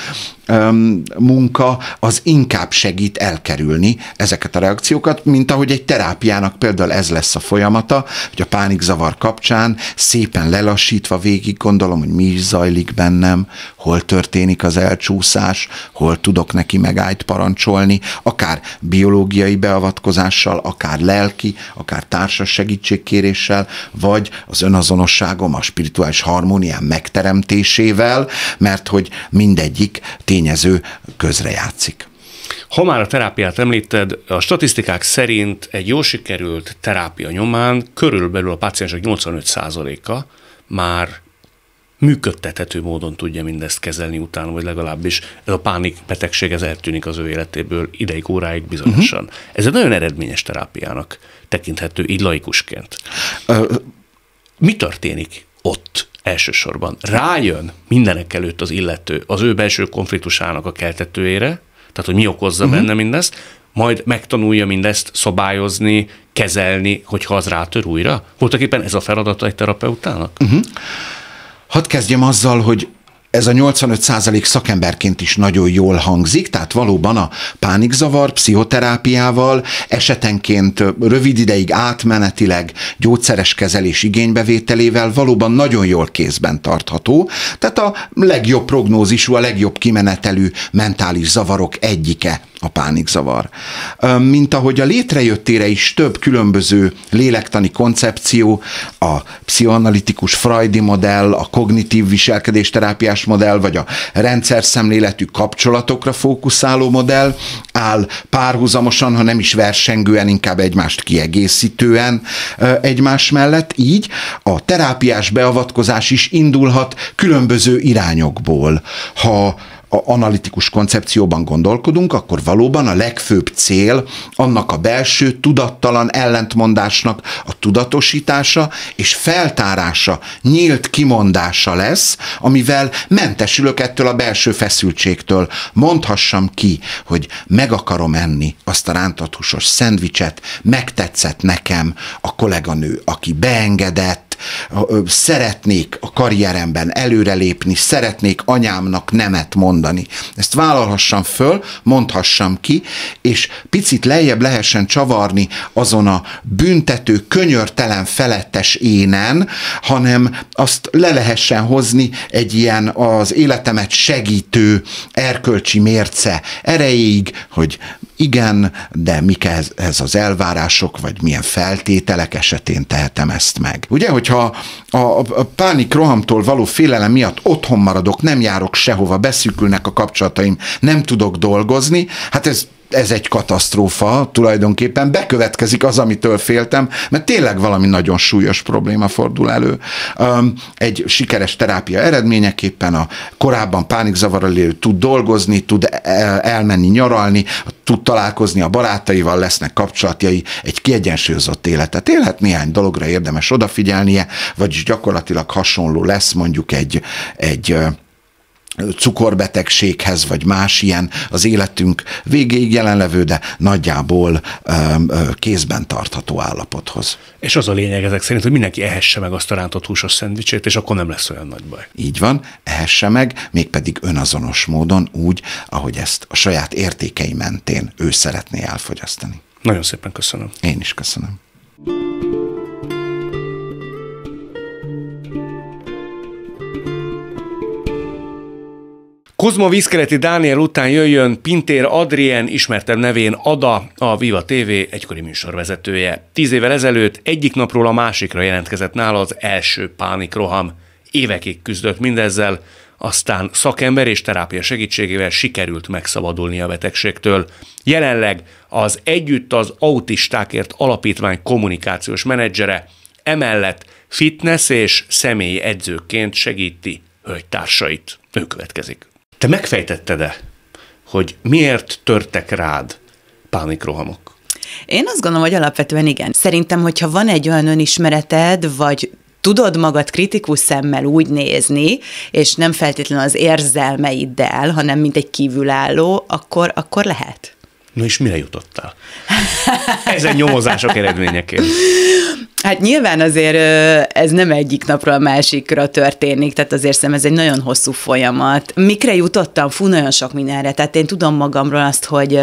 um, munka, az inkább segít elkerülni ezeket a reakciókat, mint ahogy egy terápiának például ez lesz a folyamata, hogy a pánikzavar kapcsán szépen lelassítva végig gondolom, hogy mi is zajlik bennem, hol történik az elcsúszás, hol tudok neki megállt parancsolni, akár biológiai beavatkozással, akár lelki, akár társas segítségkéréssel, vagy az önazonosságom, a spirituális harmóniám megteremtésével, mert hogy mindegyik tényező közrejátszik. Ha már a terápiát említed, a statisztikák szerint egy jól sikerült terápia nyomán körülbelül a páciensek nyolcvanöt százaléka már működtethető módon tudja mindezt kezelni utána, vagy legalábbis ez a pánikbetegség ez eltűnik az ő életéből ideig, óráig bizonyosan. Uh-huh. Ez egy nagyon eredményes terápiának tekinthető, így laikusként. Uh, Mi történik ott elsősorban? Rájön mindenek előtt az illető az ő belső konfliktusának a keltetőjére, tehát hogy mi okozza uh-huh. benne mindezt, majd megtanulja mindezt szabályozni, kezelni, hogyha az rátör újra? Voltak éppen ez a feladata egy terapeutának? Uh-huh. Hadd kezdjem azzal, hogy ez a nyolcvanöt százalék szakemberként is nagyon jól hangzik, tehát valóban a pánikzavar pszichoterápiával esetenként rövid ideig átmenetileg gyógyszeres kezelés igénybevételével valóban nagyon jól kézben tartható, tehát a legjobb prognózisú, a legjobb kimenetelű mentális zavarok egyike a pánikzavar. Mint ahogy a létrejöttére is több különböző lélektani koncepció, a pszichoanalitikus freudi modell, a kognitív viselkedésterápiás modell, vagy a rendszerszemléletű kapcsolatokra fókuszáló modell áll párhuzamosan, ha nem is versengően, inkább egymást kiegészítően egymás mellett. Így a terápiás beavatkozás is indulhat különböző irányokból. Ha a analitikus koncepcióban gondolkodunk, akkor valóban a legfőbb cél annak a belső tudattalan ellentmondásnak a tudatosítása és feltárása, nyílt kimondása lesz, amivel mentesülök ettől a belső feszültségtől. Mondhassam ki, hogy meg akarom enni azt a rántott húsos szendvicset, megtetszett nekem a kolléganő, aki beengedett, szeretnék a karrieremben előrelépni, szeretnék anyámnak nemet mondani. Ezt vállalhassam föl, mondhassam ki, és picit lejjebb lehessen csavarni azon a büntető, könyörtelen felettes énen, hanem azt le lehessen hozni egy ilyen az életemet segítő erkölcsi mérce erejéig, hogy igen, de mik ez, ez az elvárások, vagy milyen feltételek esetén tehetem ezt meg. Ugye, hogyha a, a pánik rohamtól való félelem miatt otthon maradok, nem járok sehova, beszűkülnek a kapcsolataim, nem tudok dolgozni, hát ez ez egy katasztrófa, tulajdonképpen bekövetkezik az, amitől féltem, mert tényleg valami nagyon súlyos probléma fordul elő. Egy sikeres terápia eredményeképpen a korábban pánikzavarral élő tud dolgozni, tud elmenni nyaralni, tud találkozni a barátaival, lesznek kapcsolatjai, egy kiegyensúlyozott életet élhet, néhány dologra érdemes odafigyelnie, vagyis gyakorlatilag hasonló lesz mondjuk egy, egy cukorbetegséghez, vagy más ilyen az életünk végéig jelenlevő, de nagyjából ö, ö, kézben tartható állapothoz. És az a lényeg ezek szerint, hogy mindenki ehesse meg azt a rántott húsos szendvicsét, és akkor nem lesz olyan nagy baj. Így van, ehesse meg, mégpedig önazonos módon, úgy, ahogy ezt a saját értékei mentén ő szeretné elfogyasztani. Nagyon szépen köszönöm. Én is köszönöm. Kozma Vízkeleti Dániel után jöjjön Pintér Adrien, ismertebb nevén Ada, a Viva té vé egykori műsorvezetője. Tíz évvel ezelőtt egyik napról a másikra jelentkezett nála az első pánikroham. Évekig küzdött mindezzel, aztán szakember és terápia segítségével sikerült megszabadulni a betegségtől. Jelenleg az Együtt az Autistákért Alapítvány kommunikációs menedzsere, emellett fitness és személyi edzőként segíti hölgytársait. Ő következik. Te megfejtetted-e, hogy miért törtek rád pánikrohamok? Én azt gondolom, hogy alapvetően igen. Szerintem, hogyha van egy olyan önismereted, vagy tudod magad kritikus szemmel úgy nézni, és nem feltétlenül az érzelmeiddel, hanem mint egy kívülálló, akkor, akkor lehet. No és mire jutottál? Ezen nyomozások eredményeként. Hát nyilván azért ez nem egyik napról a másikra történik, tehát azért szerintem ez egy nagyon hosszú folyamat. Mikre jutottam? Fú, nagyon sok mindenre. Tehát én tudom magamról azt, hogy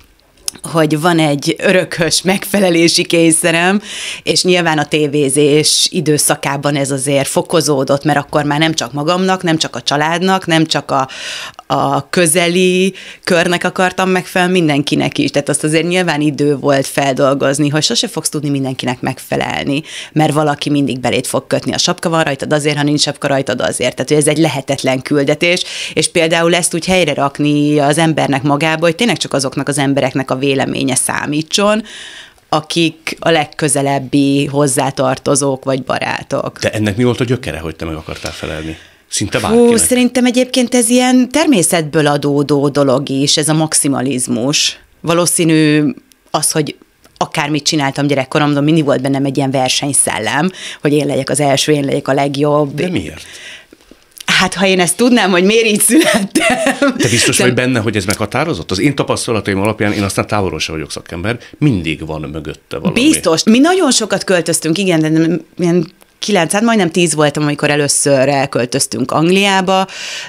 hogy van egy örökös megfelelési kényszerem, és nyilván a tévézés időszakában ez azért fokozódott, mert akkor már nem csak magamnak, nem csak a családnak, nem csak a, a közeli körnek akartam megfelelni, mindenkinek is. Tehát azt azért nyilván idő volt feldolgozni, hogy sose fogsz tudni mindenkinek megfelelni, mert valaki mindig beléd fog kötni. A sapka van rajtad azért, ha nincs sapka rajtad azért. Tehát hogy ez egy lehetetlen küldetés, és például ezt úgy helyre rakni az embernek magába, hogy tényleg csak azoknak az embereknek a véleménye számítson, akik a legközelebbi hozzátartozók vagy barátok. De ennek mi volt a gyökere, hogy te meg akartál felelni? Szinte bárkinek. Hú, szerintem egyébként ez ilyen természetből adódó dolog is, ez a maximalizmus. Valószínű az, hogy akármit csináltam gyerekkoromban, mindig volt bennem egy ilyen versenyszellem, hogy én legyek az első, én legyek a legjobb. De miért? Hát, ha én ezt tudnám, hogy miért így születtem. Te biztos vagy benne, hogy ez meghatározott? Az én tapasztalataim alapján, én aztán távolról sem vagyok szakember, mindig van mögötte valami. Biztos. Mi nagyon sokat költöztünk, igen, de nem, ilyen kilenc, hát majdnem tíz voltam, amikor először elköltöztünk Angliába,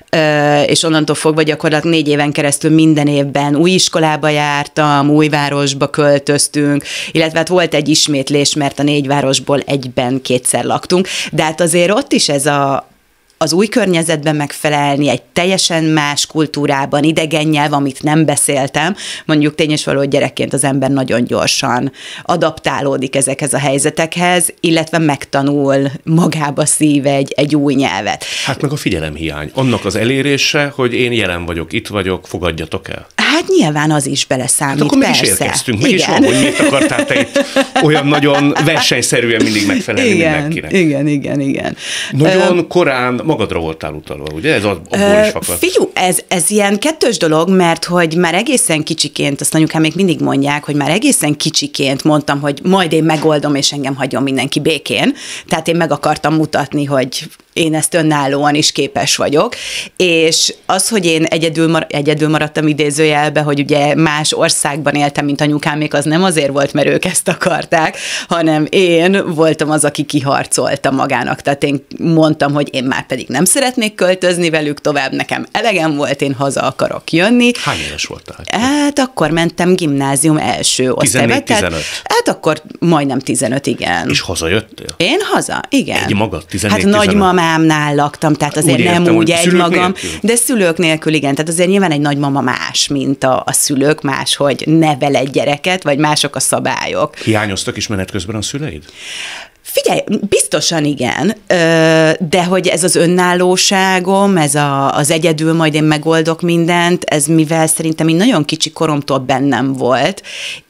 és onnantól fogva gyakorlatilag négy éven keresztül minden évben új iskolába jártam, új városba költöztünk, illetve hát volt egy ismétlés, mert a négy városból egyben kétszer laktunk, de hát azért ott is ez a az új környezetben megfelelni, egy teljesen más kultúrában, idegen nyelv, amit nem beszéltem, mondjuk tény és való, hogy gyerekként az ember nagyon gyorsan adaptálódik ezekhez a helyzetekhez, illetve megtanul, magába szív egy, egy új nyelvet. Hát meg a figyelemhiány. Annak az elérése, hogy én jelen vagyok, itt vagyok, fogadjatok el. Hát nyilván az is beleszámít, hát akkor persze. Meg is érkeztünk, meg is van, hogy miért akartál te itt olyan nagyon versenyszerűen mindig megfelelni igen, mindenkinek. Igen, igen, igen. Nagyon uh, korán magadra voltál utalva, ugye? Ez abból uh, is fakad. Figyú, ez, ez ilyen kettős dolog, mert hogy már egészen kicsiként, azt anyukám még mindig mondják, hogy már egészen kicsiként mondtam, hogy majd én megoldom, és engem hagyjon mindenki békén. Tehát én meg akartam mutatni, hogy én ezt önállóan is képes vagyok, és az, hogy én egyedül, mar- egyedül maradtam idézőjelbe, hogy ugye más országban éltem, mint anyukámék, az nem azért volt, mert ők ezt akarták, hanem én voltam az, aki kiharcolta magának. Tehát én mondtam, hogy én már pedig nem szeretnék költözni velük tovább, nekem elegem volt, én haza akarok jönni. Hány éves voltál? Hát akkor mentem gimnázium első osztályba. tizennégy-tizenöt Hát akkor majdnem tizenöt, igen. És hazajöttél? Én haza, igen. Egy magad, tizennégy Hát nagymamámnál laktam, tehát azért úgy nem értem, úgy egy magam, nélkül? De szülők nélkül, igen. Tehát azért nyilván egy nagymama más, mint a, a szülők, más, hogy nevel egy gyereket, vagy mások a szabályok. Hiányoztak is menet közben a szüleid? Figyelj, biztosan igen, de hogy ez az önállóságom, ez a, az egyedül majd én megoldok mindent, ez mivel szerintem én nagyon kicsi koromtól bennem volt,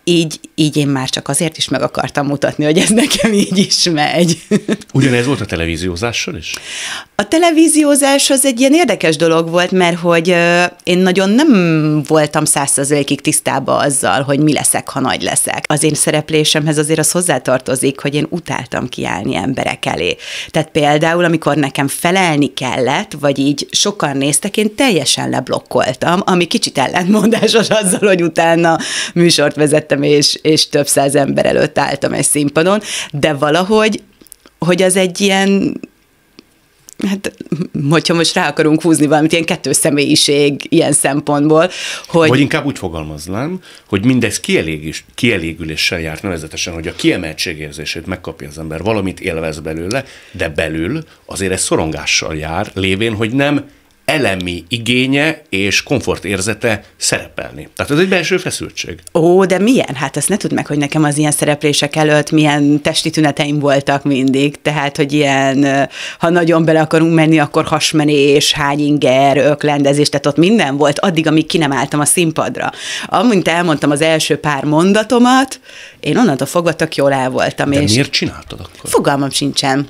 így, így én már csak azért is meg akartam mutatni, hogy ez nekem így is megy. Ugyanez volt a televíziózással is? A televíziózás az egy ilyen érdekes dolog volt, mert hogy euh, én nagyon nem voltam száz százalékig tisztában azzal, hogy mi leszek, ha nagy leszek. Az én szereplésemhez azért az hozzátartozik, hogy én utáltam kiállni emberek elé. Tehát például, amikor nekem felelni kellett, vagy így sokan néztek, én teljesen leblokkoltam, ami kicsit ellentmondásos azzal, hogy utána műsort vezettem, és, és több száz ember előtt álltam egy színpadon, de valahogy, hogy az egy ilyen, hát, hogyha most rá akarunk húzni valamit, ilyen kettős személyiség ilyen szempontból, hogy... Vagy inkább úgy fogalmaznám, hogy mindez kielégés, kielégüléssel járt, nevezetesen, hogy a kiemeltségérzését megkapja az ember, valamit élvez belőle, de belül azért ez szorongással jár, lévén, hogy nem elemi igénye és komfortérzete szerepelni. Tehát ez egy belső feszültség. Ó, de milyen? Hát azt ne tudd meg, hogy nekem az ilyen szereplések előtt milyen testi tüneteim voltak mindig. Tehát, hogy ilyen, ha nagyon bele akarunk menni, akkor hasmenés, hányinger, öklendezés, tehát ott minden volt, addig, amíg ki nem álltam a színpadra. Amint elmondtam az első pár mondatomat, én onnantól fogva tök jól el voltam. De és miért csináltad akkor? Fogalmam sincsen.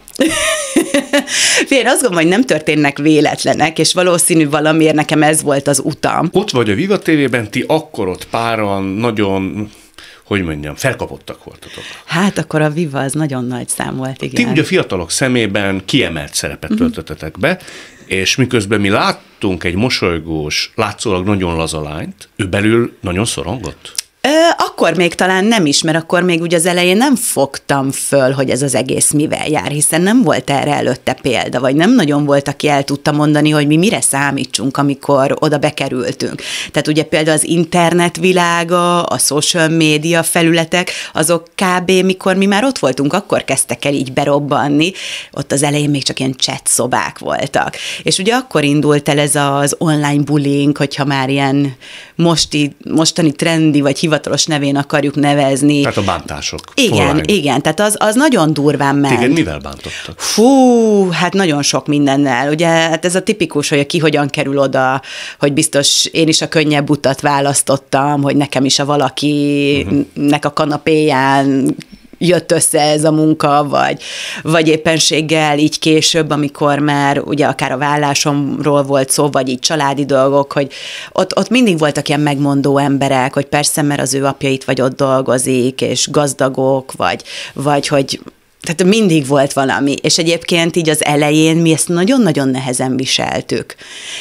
Én azt gondolom, hogy nem történnek véletlenek, és valószínű valamiért nekem ez volt az utam. Ott vagy a Viva té vében, ti akkor ott páran nagyon, hogy mondjam, felkapottak voltatok. Hát akkor a Viva az nagyon nagy szám volt, igen. Ti ugye a fiatalok szemében kiemelt szerepet uh-huh. töltöttetek be, és miközben mi láttunk egy mosolygós, látszólag nagyon laza lányt, ő belül nagyon szorongott? Akkor még talán nem is, mert akkor még ugye az elején nem fogtam föl, hogy ez az egész mivel jár, hiszen nem volt erre előtte példa, vagy nem nagyon volt, aki el tudta mondani, hogy mi mire számítsunk, amikor oda bekerültünk. Tehát ugye például az internet világa, a social média felületek, azok kb. Mikor mi már ott voltunk, akkor kezdtek el így berobbanni, ott az elején még csak ilyen chat szobák voltak. És ugye akkor indult el ez az online bullying, hogyha már ilyen mosti, mostani trendi, vagy hivatalos nevén akarjuk nevezni. Tehát a bántások. Igen, online. Igen, tehát az, az nagyon durván ment. Téged mivel bántottak? Fú, hát nagyon sok mindennel. Ugye hát ez a tipikus, hogy ki hogyan kerül oda, hogy biztos én is a könnyebb utat választottam, hogy nekem is a valakinek uh-huh. a kanapéján jött össze ez a munka, vagy, vagy éppenséggel így később, amikor már ugye akár a vállásomról volt szó, vagy így családi dolgok, hogy ott, ott mindig voltak ilyen megmondó emberek, hogy persze, mert az ő apja itt vagy ott dolgozik, és gazdagok, vagy, vagy hogy tehát mindig volt valami, és egyébként így az elején mi ezt nagyon-nagyon nehezen viseltük.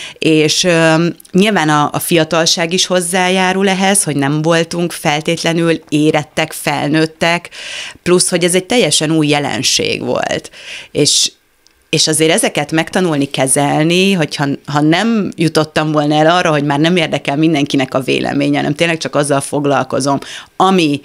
És uh, nyilván a, a fiatalság is hozzájárul ehhez, hogy nem voltunk feltétlenül érettek, felnőttek, plusz, hogy ez egy teljesen új jelenség volt. És És azért ezeket megtanulni, kezelni, hogyha ha nem jutottam volna el arra, hogy már nem érdekel mindenkinek a véleménye, hanem tényleg csak azzal foglalkozom, ami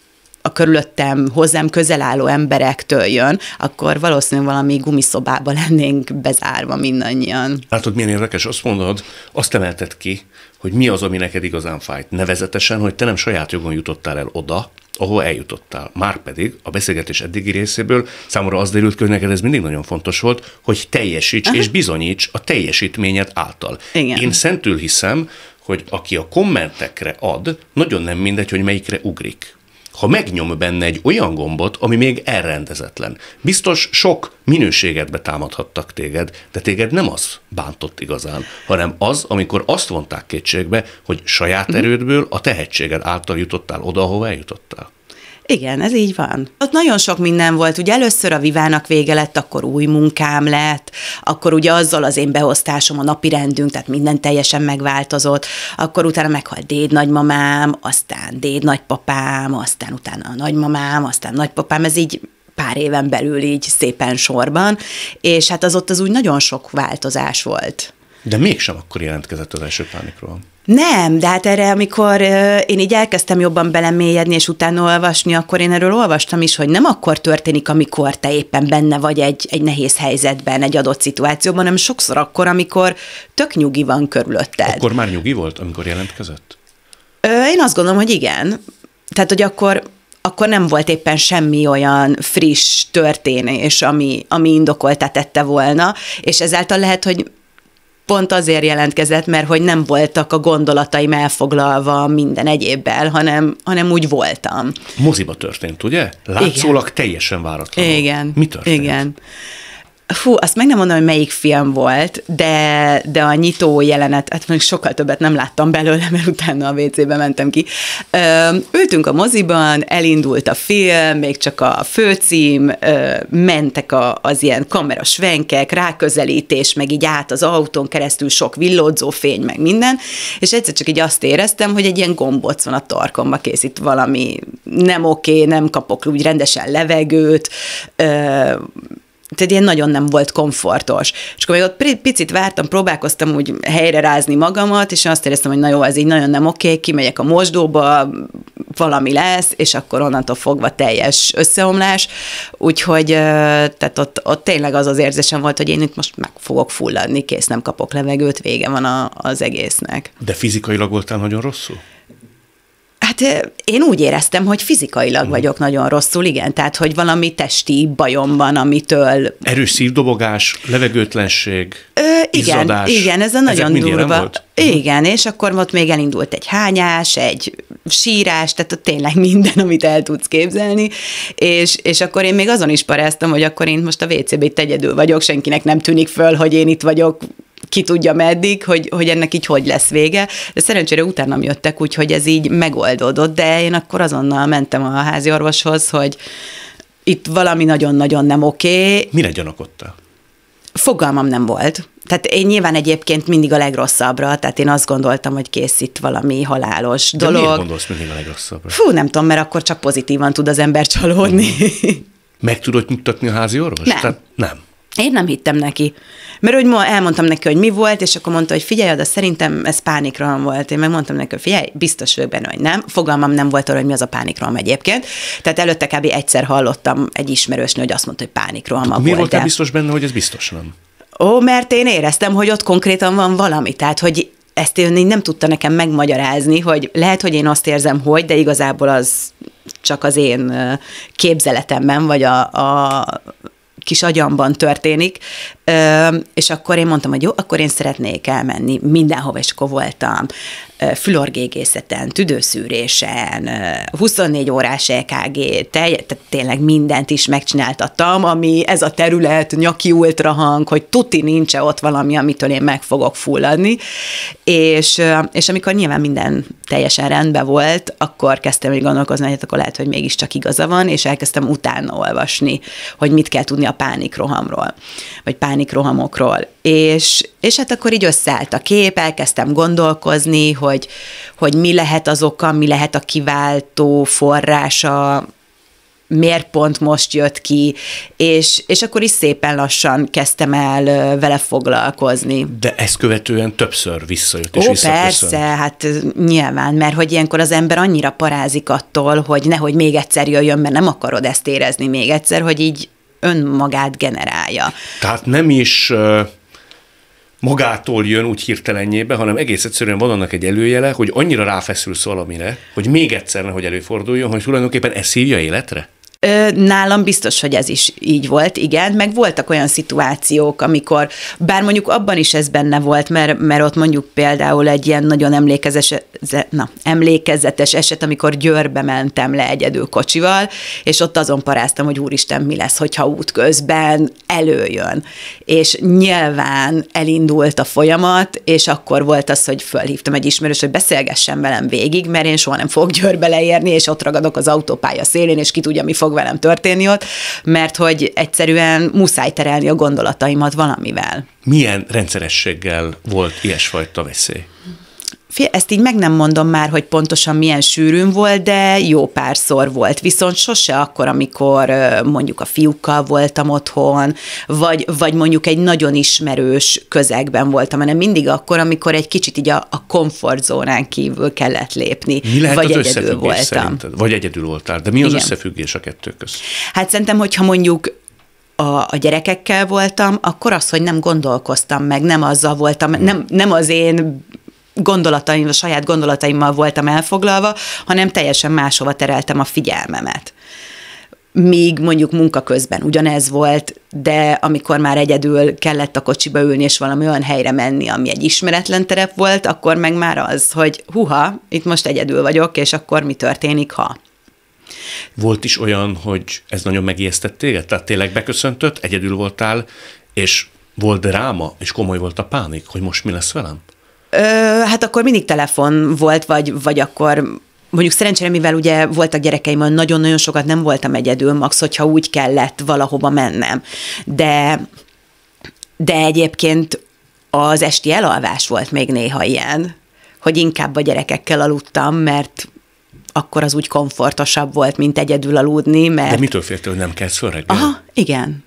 a körülöttem, hozzám közel álló emberektől jön, akkor valószínűleg valami gumiszobába lennénk bezárva mindannyian. Látod, milyen érdekes, azt mondod, azt emelted ki, hogy mi az, ami neked igazán fájt. Nevezetesen, hogy te nem saját jogon jutottál el oda, ahol eljutottál. Márpedig a beszélgetés eddigi részéből számomra az derült ki, hogy neked ez mindig nagyon fontos volt, hogy teljesíts Aha. és bizonyíts a teljesítményed által. Igen. Én szentül hiszem, hogy aki a kommentekre ad, nagyon nem mindegy, hogy melyikre ugrik. Ha megnyom benne egy olyan gombot, ami még elrendezetlen. Biztos sok minőséget betámadhattak téged, de téged nem az bántott igazán, hanem az, amikor azt vonták kétségbe, hogy saját erődből a tehetséged által jutottál oda, ahova eljutottál. Igen, ez így van. Ott nagyon sok minden volt. Ugye először a Vivának vége lett, akkor új munkám lett, akkor ugye azzal az én beosztásom, a napi rendünk, tehát minden teljesen megváltozott, akkor utána meghalt déd nagymamám, aztán déd nagypapám, aztán utána a nagymamám, aztán nagypapám, ez így pár éven belül így szépen sorban, és hát az ott az úgy nagyon sok változás volt. De mégsem akkor jelentkezett az első pánikról. Nem, de hát erre, amikor én így elkezdtem jobban belemélyedni, és utána olvasni, akkor én erről olvastam is, hogy nem akkor történik, amikor te éppen benne vagy egy, egy nehéz helyzetben, egy adott szituációban, hanem sokszor akkor, amikor tök nyugi van körülötted. Akkor már nyugi volt, amikor jelentkezett? Én azt gondolom, hogy igen. Tehát, hogy akkor... akkor nem volt éppen semmi olyan friss történés, ami, ami indokoltá tette volna, és ezáltal lehet, hogy pont azért jelentkezett, mert hogy nem voltak a gondolataim elfoglalva minden egyébbel, hanem, hanem úgy voltam. Moziba történt, ugye? Látszólag igen. Teljesen váratlanul. Igen. Mi történt? Igen. Fú, azt meg nem mondom, hogy melyik film volt, de, de a nyitó jelenet, hát még sokkal többet nem láttam belőle, mert utána a vé cébe mentem ki. Ö, ültünk a moziban, elindult a film, még csak a főcím, ö, mentek a, az ilyen kamerasvenkek, ráközelítés, meg így át az autón keresztül sok villódzó fény, meg minden, és egyszer csak így azt éreztem, hogy egy ilyen gombóc van a torkomba, kész itt valami nem oké, nem kapok úgy rendesen levegőt, ö, tehát ilyen nagyon nem volt komfortos. És akkor még ott picit vártam, próbálkoztam úgy helyre rázni magamat, és azt éreztem, hogy na jó, ez így nagyon nem oké, kimegyek a mosdóba, valami lesz, és akkor onnantól fogva teljes összeomlás. Úgyhogy tehát ott, ott tényleg az az érzésem volt, hogy én itt most meg fogok fulladni, kész, nem kapok levegőt, vége van a, az egésznek. De fizikailag voltál nagyon rosszul? Hát én úgy éreztem, hogy fizikailag uh-huh. vagyok nagyon rosszul, igen, tehát hogy valami testi bajom van, amitől... Erős szívdobogás, levegőtlenség, Ö, igen, izzadás. Igen, ez a nagyon durva. Volt? Igen, és akkor ott még elindult egy hányás, egy sírás, tehát ott tényleg minden, amit el tudsz képzelni, és, és akkor én még azon is paráztam, hogy akkor én most a vé cébe itt egyedül vagyok, senkinek nem tűnik föl, hogy én itt vagyok, ki tudja meddig, hogy, hogy ennek így hogy lesz vége, de szerencsére utánam jöttek, úgyhogy ez így megoldódott, de én akkor azonnal mentem a házi orvoshoz, hogy itt valami nagyon-nagyon nem oké. Mire gyanakodtál? Fogalmam nem volt. Tehát én nyilván egyébként mindig a legrosszabbra, tehát én azt gondoltam, hogy kész itt valami halálos de dolog. De miért gondolsz mindig a legrosszabbra? Fú, nem tudom, mert akkor csak pozitívan tud az ember csalódni. Meg tudod nyugtatni a házi orvos? Nem. Tehát nem. Én nem hittem neki. Mert hogy elmondtam neki, hogy mi volt, és akkor mondta, hogy figyelj, de szerintem ez pánikroham volt. Én megmondtam neki, hogy figyelj, biztos vagyok benne, hogy nem. Fogalmam nem volt arra, hogy mi az a pánikroham egyébként. Tehát előtte kb. Egyszer hallottam egy ismerősnő, hogy azt mondta, hogy pánikroham volt. Miért voltál biztos benne, hogy ez biztos nem? Ó, mert én éreztem, hogy ott konkrétan van valami. Tehát, hogy ezt én nem tudta nekem megmagyarázni, hogy lehet, hogy én azt érzem, hogy, de igazából az csak az én képzeletemben, vagy a, a kis agyamban történik, és akkor én mondtam, hogy jó, akkor én szeretnék elmenni mindenhova, és akkor voltam fülorgégészeten, tüdőszűrésen, huszonnégy órás é ká gé, tehát tényleg mindent is megcsináltattam, ami ez a terület, nyaki ultrahang, hogy tuti nincs ott valami, amitől én meg fogok fulladni, és, és amikor nyilván minden teljesen rendben volt, akkor kezdtem így gondolkozni, hogy akkor lehet, hogy mégiscsak igaza van, és elkezdtem utána olvasni, hogy mit kell tudni a pánikrohamról, vagy pánikrohamokról, és, és hát akkor így összeállt a kép, elkezdtem gondolkozni, hogy, hogy mi lehet az oka, mi lehet a kiváltó forrása, miért pont most jött ki, és, és akkor is szépen lassan kezdtem el vele foglalkozni. De ezt követően többször visszajött és Ó, visszaköszönt. persze, hát nyilván, mert hogy ilyenkor az ember annyira parázik attól, hogy nehogy még egyszer jöjjön, mert nem akarod ezt érezni még egyszer, hogy így önmagát generálja. Tehát nem is uh, magától jön úgy hirtelenjébe, hanem egész egyszerűen van annak egy előjele, hogy annyira ráfeszülsz valamire, hogy még egyszer nehogy előforduljon, hogy tulajdonképpen ez hívja életre? Nálam biztos, hogy ez is így volt, igen, meg voltak olyan szituációk, amikor, bár mondjuk abban is ez benne volt, mert, mert ott mondjuk például egy ilyen nagyon emlékezetes, na, emlékezetes eset, amikor Győrbe mentem le egyedül kocsival, és ott azon paráztam, hogy úristen, mi lesz, hogyha útközben előjön. És nyilván elindult a folyamat, és akkor volt az, hogy fölhívtam egy ismerős, hogy beszélgessen velem végig, mert én soha nem fogok Győrbe leérni, és ott ragadok az autópálya szélén, és ki tudja, mi fog velem történni ott, mert hogy egyszerűen muszáj terelni a gondolataimat valamivel. Milyen rendszerességgel volt ilyesfajta veszély? Ezt így meg nem mondom már, hogy pontosan milyen sűrűn volt, de jó párszor volt. Viszont sose akkor, amikor mondjuk a fiúkkal voltam otthon, vagy, vagy mondjuk egy nagyon ismerős közegben voltam, hanem mindig akkor, amikor egy kicsit így a, a komfortzónán kívül kellett lépni. Mi lehet vagy az egyedül voltam. Szerinted? Vagy egyedül voltál, de mi az Igen. összefüggés a kettő közt? Hát szerintem, hogyha mondjuk A, a gyerekekkel voltam, akkor az, hogy nem gondolkoztam meg, nem azzal voltam, nem, nem az én gondolataim, a saját gondolataimmal voltam elfoglalva, hanem teljesen máshova tereltem a figyelmemet. míg mondjuk munka közben ugyanez volt, de amikor már egyedül kellett a kocsiba ülni, és valami olyan helyre menni, ami egy ismeretlen terep volt, akkor meg már az, hogy huha, itt most egyedül vagyok, és akkor mi történik, ha? Volt is olyan, hogy ez nagyon megijesztett téged? Tehát tényleg beköszöntött, egyedül voltál, és volt dráma, és komoly volt a pánik, hogy most mi lesz velem? Ö, hát akkor mindig telefon volt, vagy, vagy akkor mondjuk szerencsére, mivel ugye voltak gyerekeim, nagyon-nagyon sokat nem voltam egyedül, max, hogyha úgy kellett valahova mennem. De, de egyébként az esti elalvás volt még néha ilyen, hogy inkább a gyerekekkel aludtam, mert akkor az úgy komfortosabb volt, mint egyedül aludni, mert... De mitől féltél, hogy nem kelsz föl reggel? Aha, igen.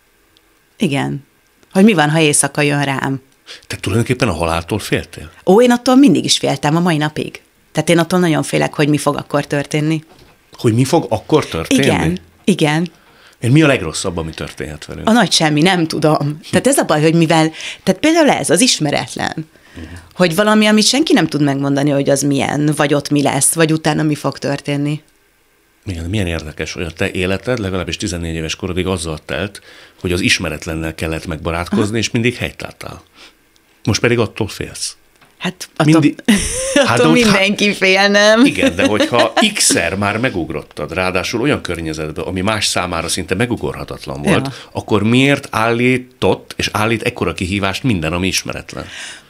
Igen. Hogy mi van, ha éjszaka jön rám? Te tulajdonképpen a haláltól féltél? Ó, én attól mindig is féltem, a mai napig. Tehát én attól nagyon félek, hogy mi fog akkor történni. Hogy mi fog akkor történni? Igen, igen. Én mi a legrosszabb, ami történhet velünk? A nagy semmi, nem tudom. Tehát ez a baj, hogy mivel, tehát például ez az ismeretlen, uh-huh. hogy valami, amit senki nem tud megmondani, hogy az milyen, vagy ott mi lesz, vagy utána mi fog történni. Igen, milyen érdekes, hogy a te életed legalábbis tizennégy éves korodig azzal telt, hogy az ismeretlennel kellett megbarátkozni, Aha. és mindig helyt láttál. Most pedig attól félsz. Hát attól, Mindig, attól hát mindenki fél, nem? Igen, de hogyha x-szer már megugrottad, ráadásul olyan környezetben, ami más számára szinte megugorhatatlan volt, ja. akkor miért állított, és állít ekkora kihívást minden, ami ismeretlen?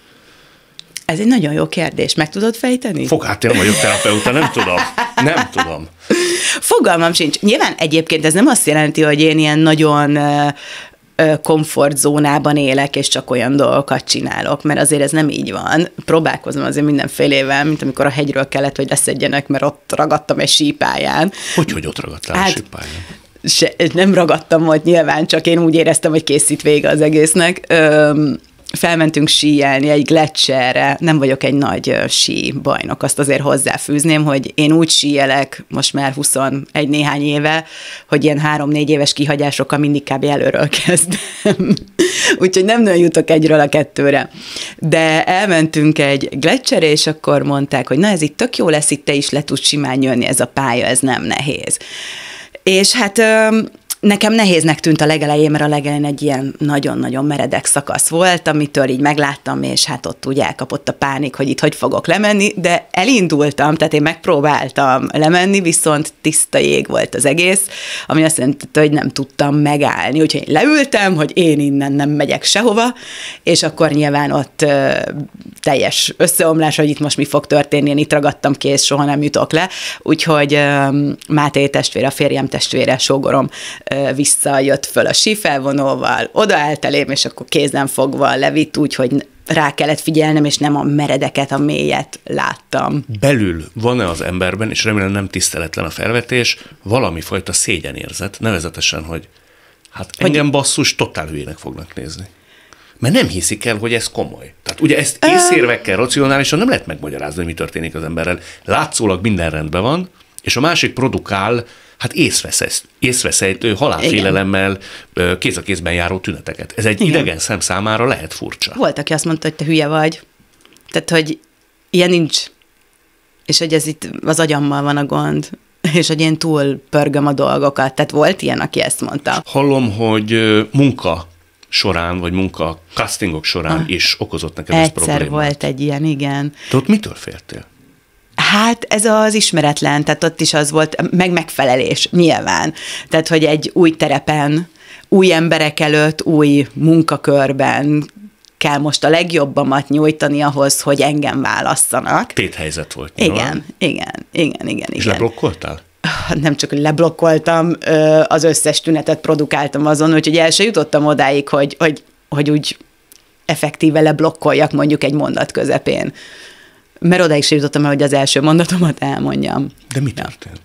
Ez egy nagyon jó kérdés. Meg tudod fejteni? Fog, hát én vagyok terapeuta, nem tudom. Nem tudom. Fogalmam sincs. Nyilván egyébként ez nem azt jelenti, hogy én ilyen nagyon komfortzónában élek, és csak olyan dolgokat csinálok, mert azért ez nem így van. Próbálkozom azért mindenfélével, mint amikor a hegyről kellett, hogy leszedjenek, mert ott ragadtam egy sípályán. Hogy, hogy ott ragadtál hát, a sípályán? Se, nem ragadtam ott nyilván, csak én úgy éreztem, hogy készít vége az egésznek. Öm, felmentünk síelni egy gleccserre, nem vagyok egy nagy sí bajnok, azt azért hozzáfűzném, hogy én úgy síelek most már huszonegy néhány éve, hogy ilyen három-négy éves kihagyásokkal mindig kb. Előről kezdem. Úgyhogy nem nagyon jutok egyről a kettőre. De elmentünk egy gleccserre, és akkor mondták, hogy na ez itt tök jó lesz, itt te is le tudsz simán jönni, ez a pálya, ez nem nehéz. És hát... Nekem nehéznek tűnt a legelején, mert a legelején egy ilyen nagyon-nagyon meredek szakasz volt, amitől így megláttam, és hát ott úgy elkapott a pánik, hogy itt hogy fogok lemenni, de elindultam, tehát én megpróbáltam lemenni, viszont tiszta jég volt az egész, ami azt jelenti, hogy nem tudtam megállni. Úgyhogy én leültem, hogy én innen nem megyek sehova, és akkor nyilván ott ö, teljes összeomlás, hogy itt most mi fog történni, én itt ragadtam kész, soha nem jutok le. Úgyhogy ö, Máté testvére, a férjem testvére, sógorom visszajött föl a sífelvonóval, odaállt elém, és akkor kézen fogva levitt úgy, hogy rá kellett figyelnem, és nem a meredeket, a mélyet láttam. Belül van-e az emberben, és remélem nem tiszteletlen a felvetés, valami fajta szégyenérzet, nevezetesen, hogy hát engem hogy... basszus totál hülyének fognak nézni. Mert nem hiszik el, hogy ez komoly. Tehát ugye ezt észérvekkel, racionálisan nem lehet megmagyarázni, hogy mi történik az emberrel. Látszólag minden rendben van, és a másik produkál hát észveszejtő, halálfélelemmel, kéz a kézben járó tüneteket. Ez egy Igen. idegen szem számára lehet furcsa. Volt, aki azt mondta, hogy te hülye vagy. Tehát, hogy ilyen nincs. És hogy ez itt az agyammal van a gond. És hogy én túl pörgöm a dolgokat. Tehát volt ilyen, aki ezt mondta. Hallom, hogy munka során, vagy munka castingok során ah. is okozott neked ez problémát. Egyszer volt egy ilyen, igen. Te ott mitől féltél? Hát ez az ismeretlen, tehát ott is az volt, meg megfelelés, nyilván. Tehát, hogy egy új terepen, új emberek előtt, új munkakörben kell most a legjobbamat nyújtani ahhoz, hogy engem válasszanak. Téthelyzet volt. Igen, igen, igen, igen, igen. És leblokkoltál? Nem csak, hogy leblokkoltam, az összes tünetet produkáltam azon, úgyhogy el se jutottam odáig, hogy, hogy, hogy úgy effektíve leblokkoljak mondjuk egy mondat közepén. Mert odáig sem jutottam el, hogy az első mondatomat elmondjam. De mi történt?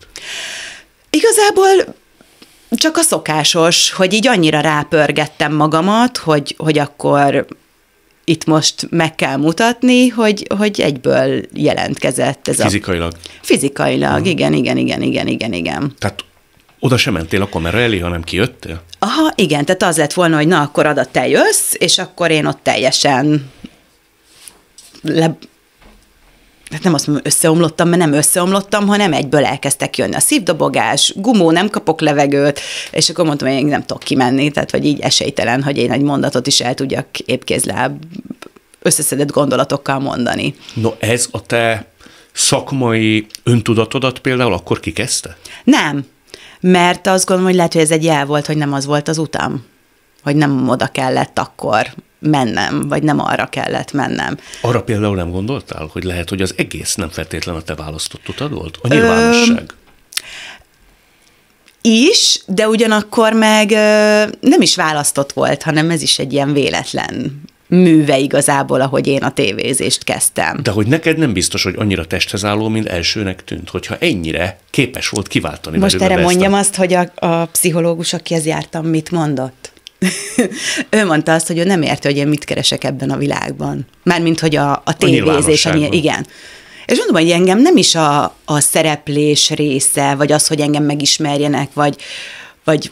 Igazából csak a szokásos, hogy így annyira rápörgettem magamat, hogy, hogy akkor itt most meg kell mutatni, hogy, hogy egyből jelentkezett ez Fizikailag? a... Fizikailag? Hmm. igen, igen, igen, igen, igen, igen. Tehát oda sem mentél a kamera elé, hanem kijöttél? Aha, igen, tehát az lett volna, hogy na, akkor Ada, te jössz, és akkor én ott teljesen le... hát nem azt mondom, összeomlottam, mert nem összeomlottam, hanem egyből elkezdtek jönni a szívdobogás, gumó, nem kapok levegőt, és akkor mondtam, hogy én nem tudok kimenni, tehát vagy így esélytelen, hogy én egy mondatot is el tudjak épkézláb összeszedett gondolatokkal mondani. No, ez a te szakmai öntudatodat például akkor kikezdte? Nem, mert azt gondolom, hogy lehet, hogy ez egy jel volt, hogy nem az volt az utam, hogy nem oda kellett akkor mennem, vagy nem arra kellett mennem. Arra például nem gondoltál, hogy lehet, hogy az egész nem feltétlen a te választott utad volt? A nyilvánosság? Ö, is, de ugyanakkor meg ö, nem is választott volt, hanem ez is egy ilyen véletlen műve igazából, ahogy én a tévézést kezdtem. De hogy neked nem biztos, hogy annyira testhez álló, mint elsőnek tűnt, hogyha ennyire képes volt kiváltani. Most erre mondjam a... azt, hogy a, a pszichológus, akihez jártam, mit mondott? Ő mondta azt, hogy ő nem érti, hogy én mit keresek ebben a világban. Mármint, hogy a, a tévézés, a a, igen. És mondom, hogy engem nem is a, a szereplés része, vagy az, hogy engem megismerjenek, vagy, vagy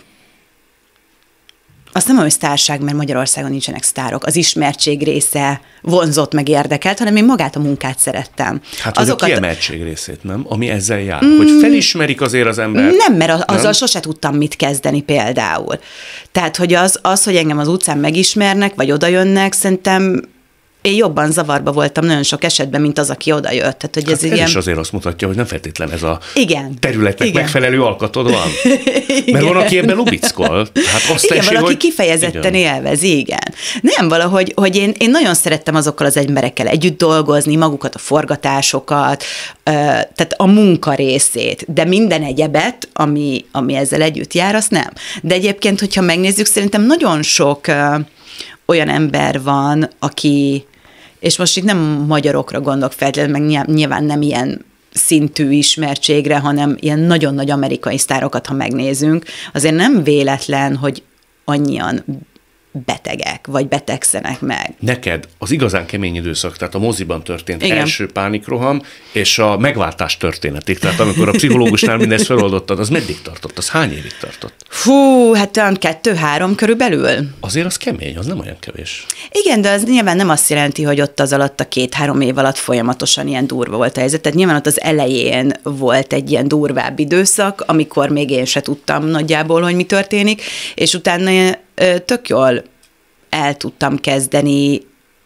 azt nem mondom, hogy sztárság, mert Magyarországon nincsenek sztárok. Az ismertség része vonzott, meg érdekelt, hanem én magát a munkát szerettem. Hát Azokat... a kiemeltség részét, nem? Ami ezzel jár, mm, hogy felismerik azért az ember. Nem, mert az, azzal nem? sose tudtam mit kezdeni például. Tehát, hogy az, az, hogy engem az utcán megismernek, vagy odajönnek, szerintem én jobban zavarba voltam nagyon sok esetben, mint az, aki odajött. Tehát, hogy hát ez, ez ilyen... is azért azt mutatja, hogy nem feltétlen ez a igen. területnek igen. megfelelő alkatod van. Mert van, aki ebben lubickol. Hát azt igen, tessék, valaki hogy... kifejezetten igen. élvezi, igen. Nem, valahogy, hogy én, én nagyon szerettem azokkal az emberekkel együtt dolgozni, magukat, a forgatásokat, tehát a munka részét, de minden egyebet, ami, ami ezzel együtt jár, azt nem. De egyébként, hogyha megnézzük, szerintem nagyon sok olyan ember van, aki, és most itt nem magyarokra gondolok feltétlenül, meg nyilván nem ilyen szintű ismertségre, hanem ilyen nagyon nagy amerikai sztárokat, ha megnézünk, azért nem véletlen, hogy annyian betegek, vagy betegszenek meg. Neked az igazán kemény időszak, tehát a moziban történt igen. első pánikroham, és a megváltás történetig, tehát amikor a pszichológusnál mindezt feloldottad, az meddig tartott? Az hány évig tartott? Hú, hát olyan kettő-három körülbelül. Azért az kemény, az nem olyan kevés. Igen, de az nyilván nem azt jelenti, hogy ott az alatt a két-három év alatt folyamatosan ilyen durva volt a helyzet. Tehát nyilván ott az elején volt egy ilyen durvább időszak, amikor még én se tudtam nagyjából, hogy mi történik, és utána tök jól el tudtam kezdeni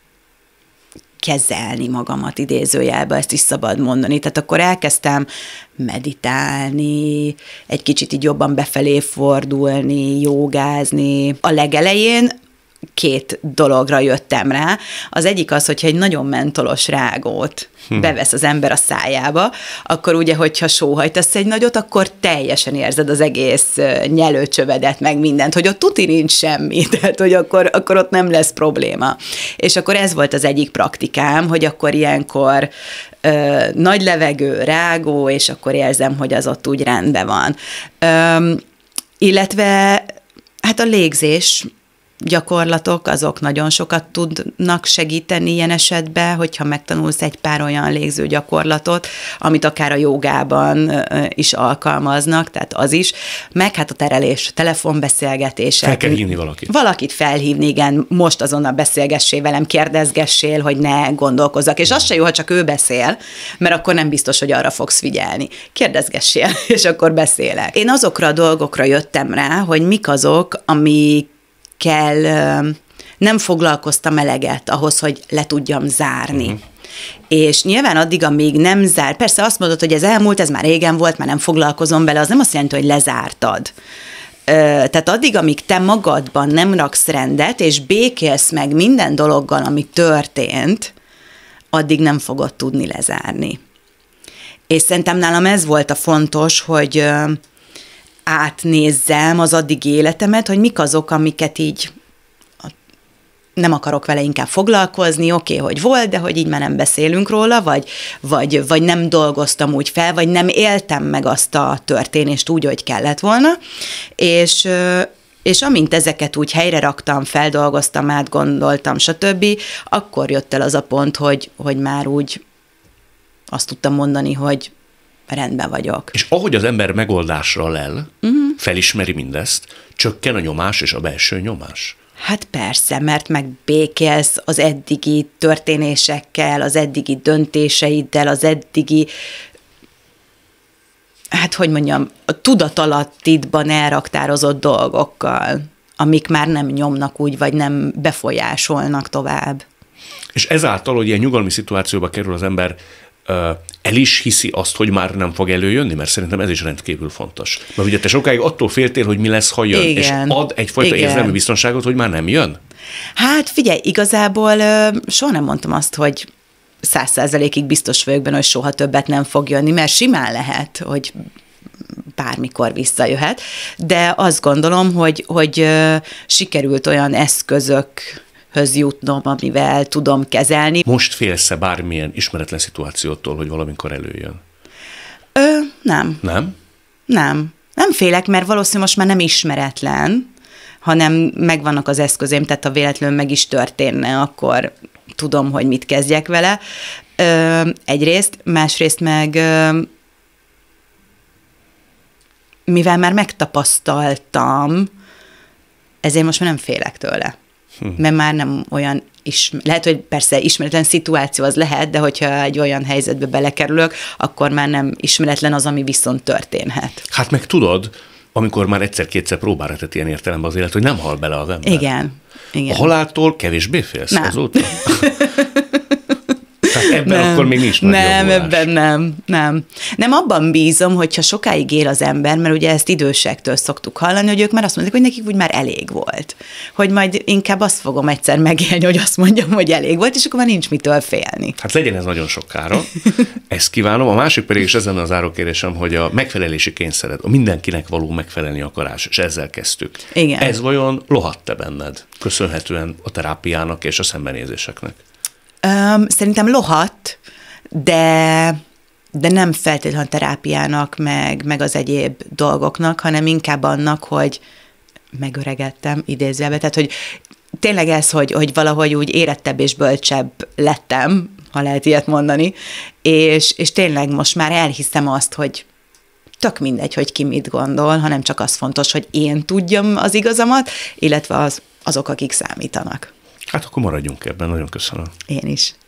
kezelni magamat idézőjelbe, ezt is szabad mondani. Tehát akkor elkezdtem meditálni, egy kicsit így jobban befelé fordulni, jogázni. A legelején két dologra jöttem rá. Az egyik az, hogyha egy nagyon mentolos rágót hm. bevesz az ember a szájába, akkor ugye, hogyha sóhajtasz egy nagyot, akkor teljesen érzed az egész nyelőcsövedet, meg mindent, hogy ott tuti nincs semmi, tehát, hogy akkor, akkor ott nem lesz probléma. És akkor ez volt az egyik praktikám, hogy akkor ilyenkor ö, nagy levegő, rágó, és akkor érzem, hogy az ott úgy rendben van. Ö, illetve hát a légzés gyakorlatok, azok nagyon sokat tudnak segíteni ilyen esetben, hogyha megtanulsz egy pár olyan légző gyakorlatot, amit akár a jogában is alkalmaznak, tehát az is, meg hát a terelés, telefonbeszélgetések. Fel kell hívni valakit. Valakit felhívni, igen, most azonnal beszélgessél velem, kérdezgessél, hogy ne gondolkozzak, és az se jó, ha csak ő beszél, mert akkor nem biztos, hogy arra fogsz figyelni. Kérdezgessél, és akkor beszélek. Én azokra a dolgokra jöttem rá, hogy mik azok, amik kell, nem foglalkoztam eleget ahhoz, hogy le tudjam zárni. Uh-huh. És nyilván addig, amíg nem zár, persze azt mondod, hogy ez elmúlt, ez már régen volt, már nem foglalkozom vele, az nem azt jelenti, hogy lezártad. Tehát addig, amíg te magadban nem raksz rendet, és békélsz meg minden dologgal, ami történt, addig nem fogod tudni lezárni. És szerintem nálam ez volt a fontos, hogy átnézzem az addigi életemet, hogy mik azok, amiket így nem akarok vele inkább foglalkozni, oké, okay, hogy volt, de hogy így már nem beszélünk róla, vagy, vagy, vagy nem dolgoztam úgy fel, vagy nem éltem meg azt a történést úgy, hogy kellett volna, és, és amint ezeket úgy helyre raktam, feldolgoztam, átgondoltam, stb., akkor jött el az a pont, hogy, hogy már úgy azt tudtam mondani, hogy rendben vagyok. És ahogy az ember megoldásra lel, uh-huh. felismeri mindezt, csökken a nyomás és a belső nyomás. Hát persze, mert megbékélsz az eddigi történésekkel, az eddigi döntéseiddel, az eddigi, hát hogy mondjam, a tudatalattidban elraktározott dolgokkal, amik már nem nyomnak úgy, vagy nem befolyásolnak tovább. És ezáltal, hogy ilyen nyugalmi szituációba kerül az ember, el is hiszi azt, hogy már nem fog előjönni, mert szerintem ez is rendkívül fontos. Mert ugye te sokáig attól féltél, hogy mi lesz, ha jön, igen, és ad egyfajta igen. érzelmi biztonságot, hogy már nem jön? Hát figyelj, igazából soha nem mondtam azt, hogy száz százalékig biztos vagyok benne, hogy soha többet nem fog jönni, mert simán lehet, hogy bármikor visszajöhet, de azt gondolom, hogy, hogy sikerült olyan eszközök höz jutnom, amivel tudom kezelni. Most félsz-e bármilyen ismeretlen szituációtól, hogy valamikor előjön? Ö, nem. Nem? Nem. Nem félek, mert valószínűleg most már nem ismeretlen, hanem megvannak az eszközém, tehát ha véletlenül meg is történne, akkor tudom, hogy mit kezdjek vele. Ö, egyrészt, másrészt meg ö, mivel már megtapasztaltam, ezért most már nem félek tőle. Hm. Mert már nem olyan, ismer- lehet, hogy persze ismeretlen szituáció az lehet, de hogyha egy olyan helyzetbe belekerülök, akkor már nem ismeretlen az, ami viszont történhet. Hát meg tudod, amikor már egyszer-kétszer próbára tett ilyen értelemben az élet, hogy nem hal bele az ember. Igen. Igen. A haláltól kevésbé félsz nem. azóta? Tehát ebben nem, akkor még nincs nagy Nem, javulás. ebben nem, nem. Nem abban bízom, hogyha sokáig él az ember, mert ugye ezt idősektől szoktuk hallani, hogy ők már azt mondják, hogy nekik úgy már elég volt. Hogy majd inkább azt fogom egyszer megélni, hogy azt mondjam, hogy elég volt, és akkor már nincs mitől félni. Hát legyen ez nagyon sokára. Ezt kívánom. A másik pedig, és ezen az zárókérésem, hogy a megfelelési kényszered, a mindenkinek való megfelelni akarás, és ezzel kezdtük. Igen. Ez vajon lohadt-e benned? Köszönhetően a terápiának és a szembenézéseknek. Um, szerintem lohadt, de, de nem feltétlenül terápiának, meg, meg az egyéb dolgoknak, hanem inkább annak, hogy megöregedtem, idézőjelbe. Tehát, hogy tényleg ez, hogy, hogy valahogy úgy érettebb és bölcsebb lettem, ha lehet ilyet mondani, és, és tényleg most már elhiszem azt, hogy tök mindegy, hogy ki mit gondol, hanem csak az fontos, hogy én tudjam az igazamat, illetve az, azok, akik számítanak. Hát akkor maradjunk ebben, nagyon köszönöm. Én is.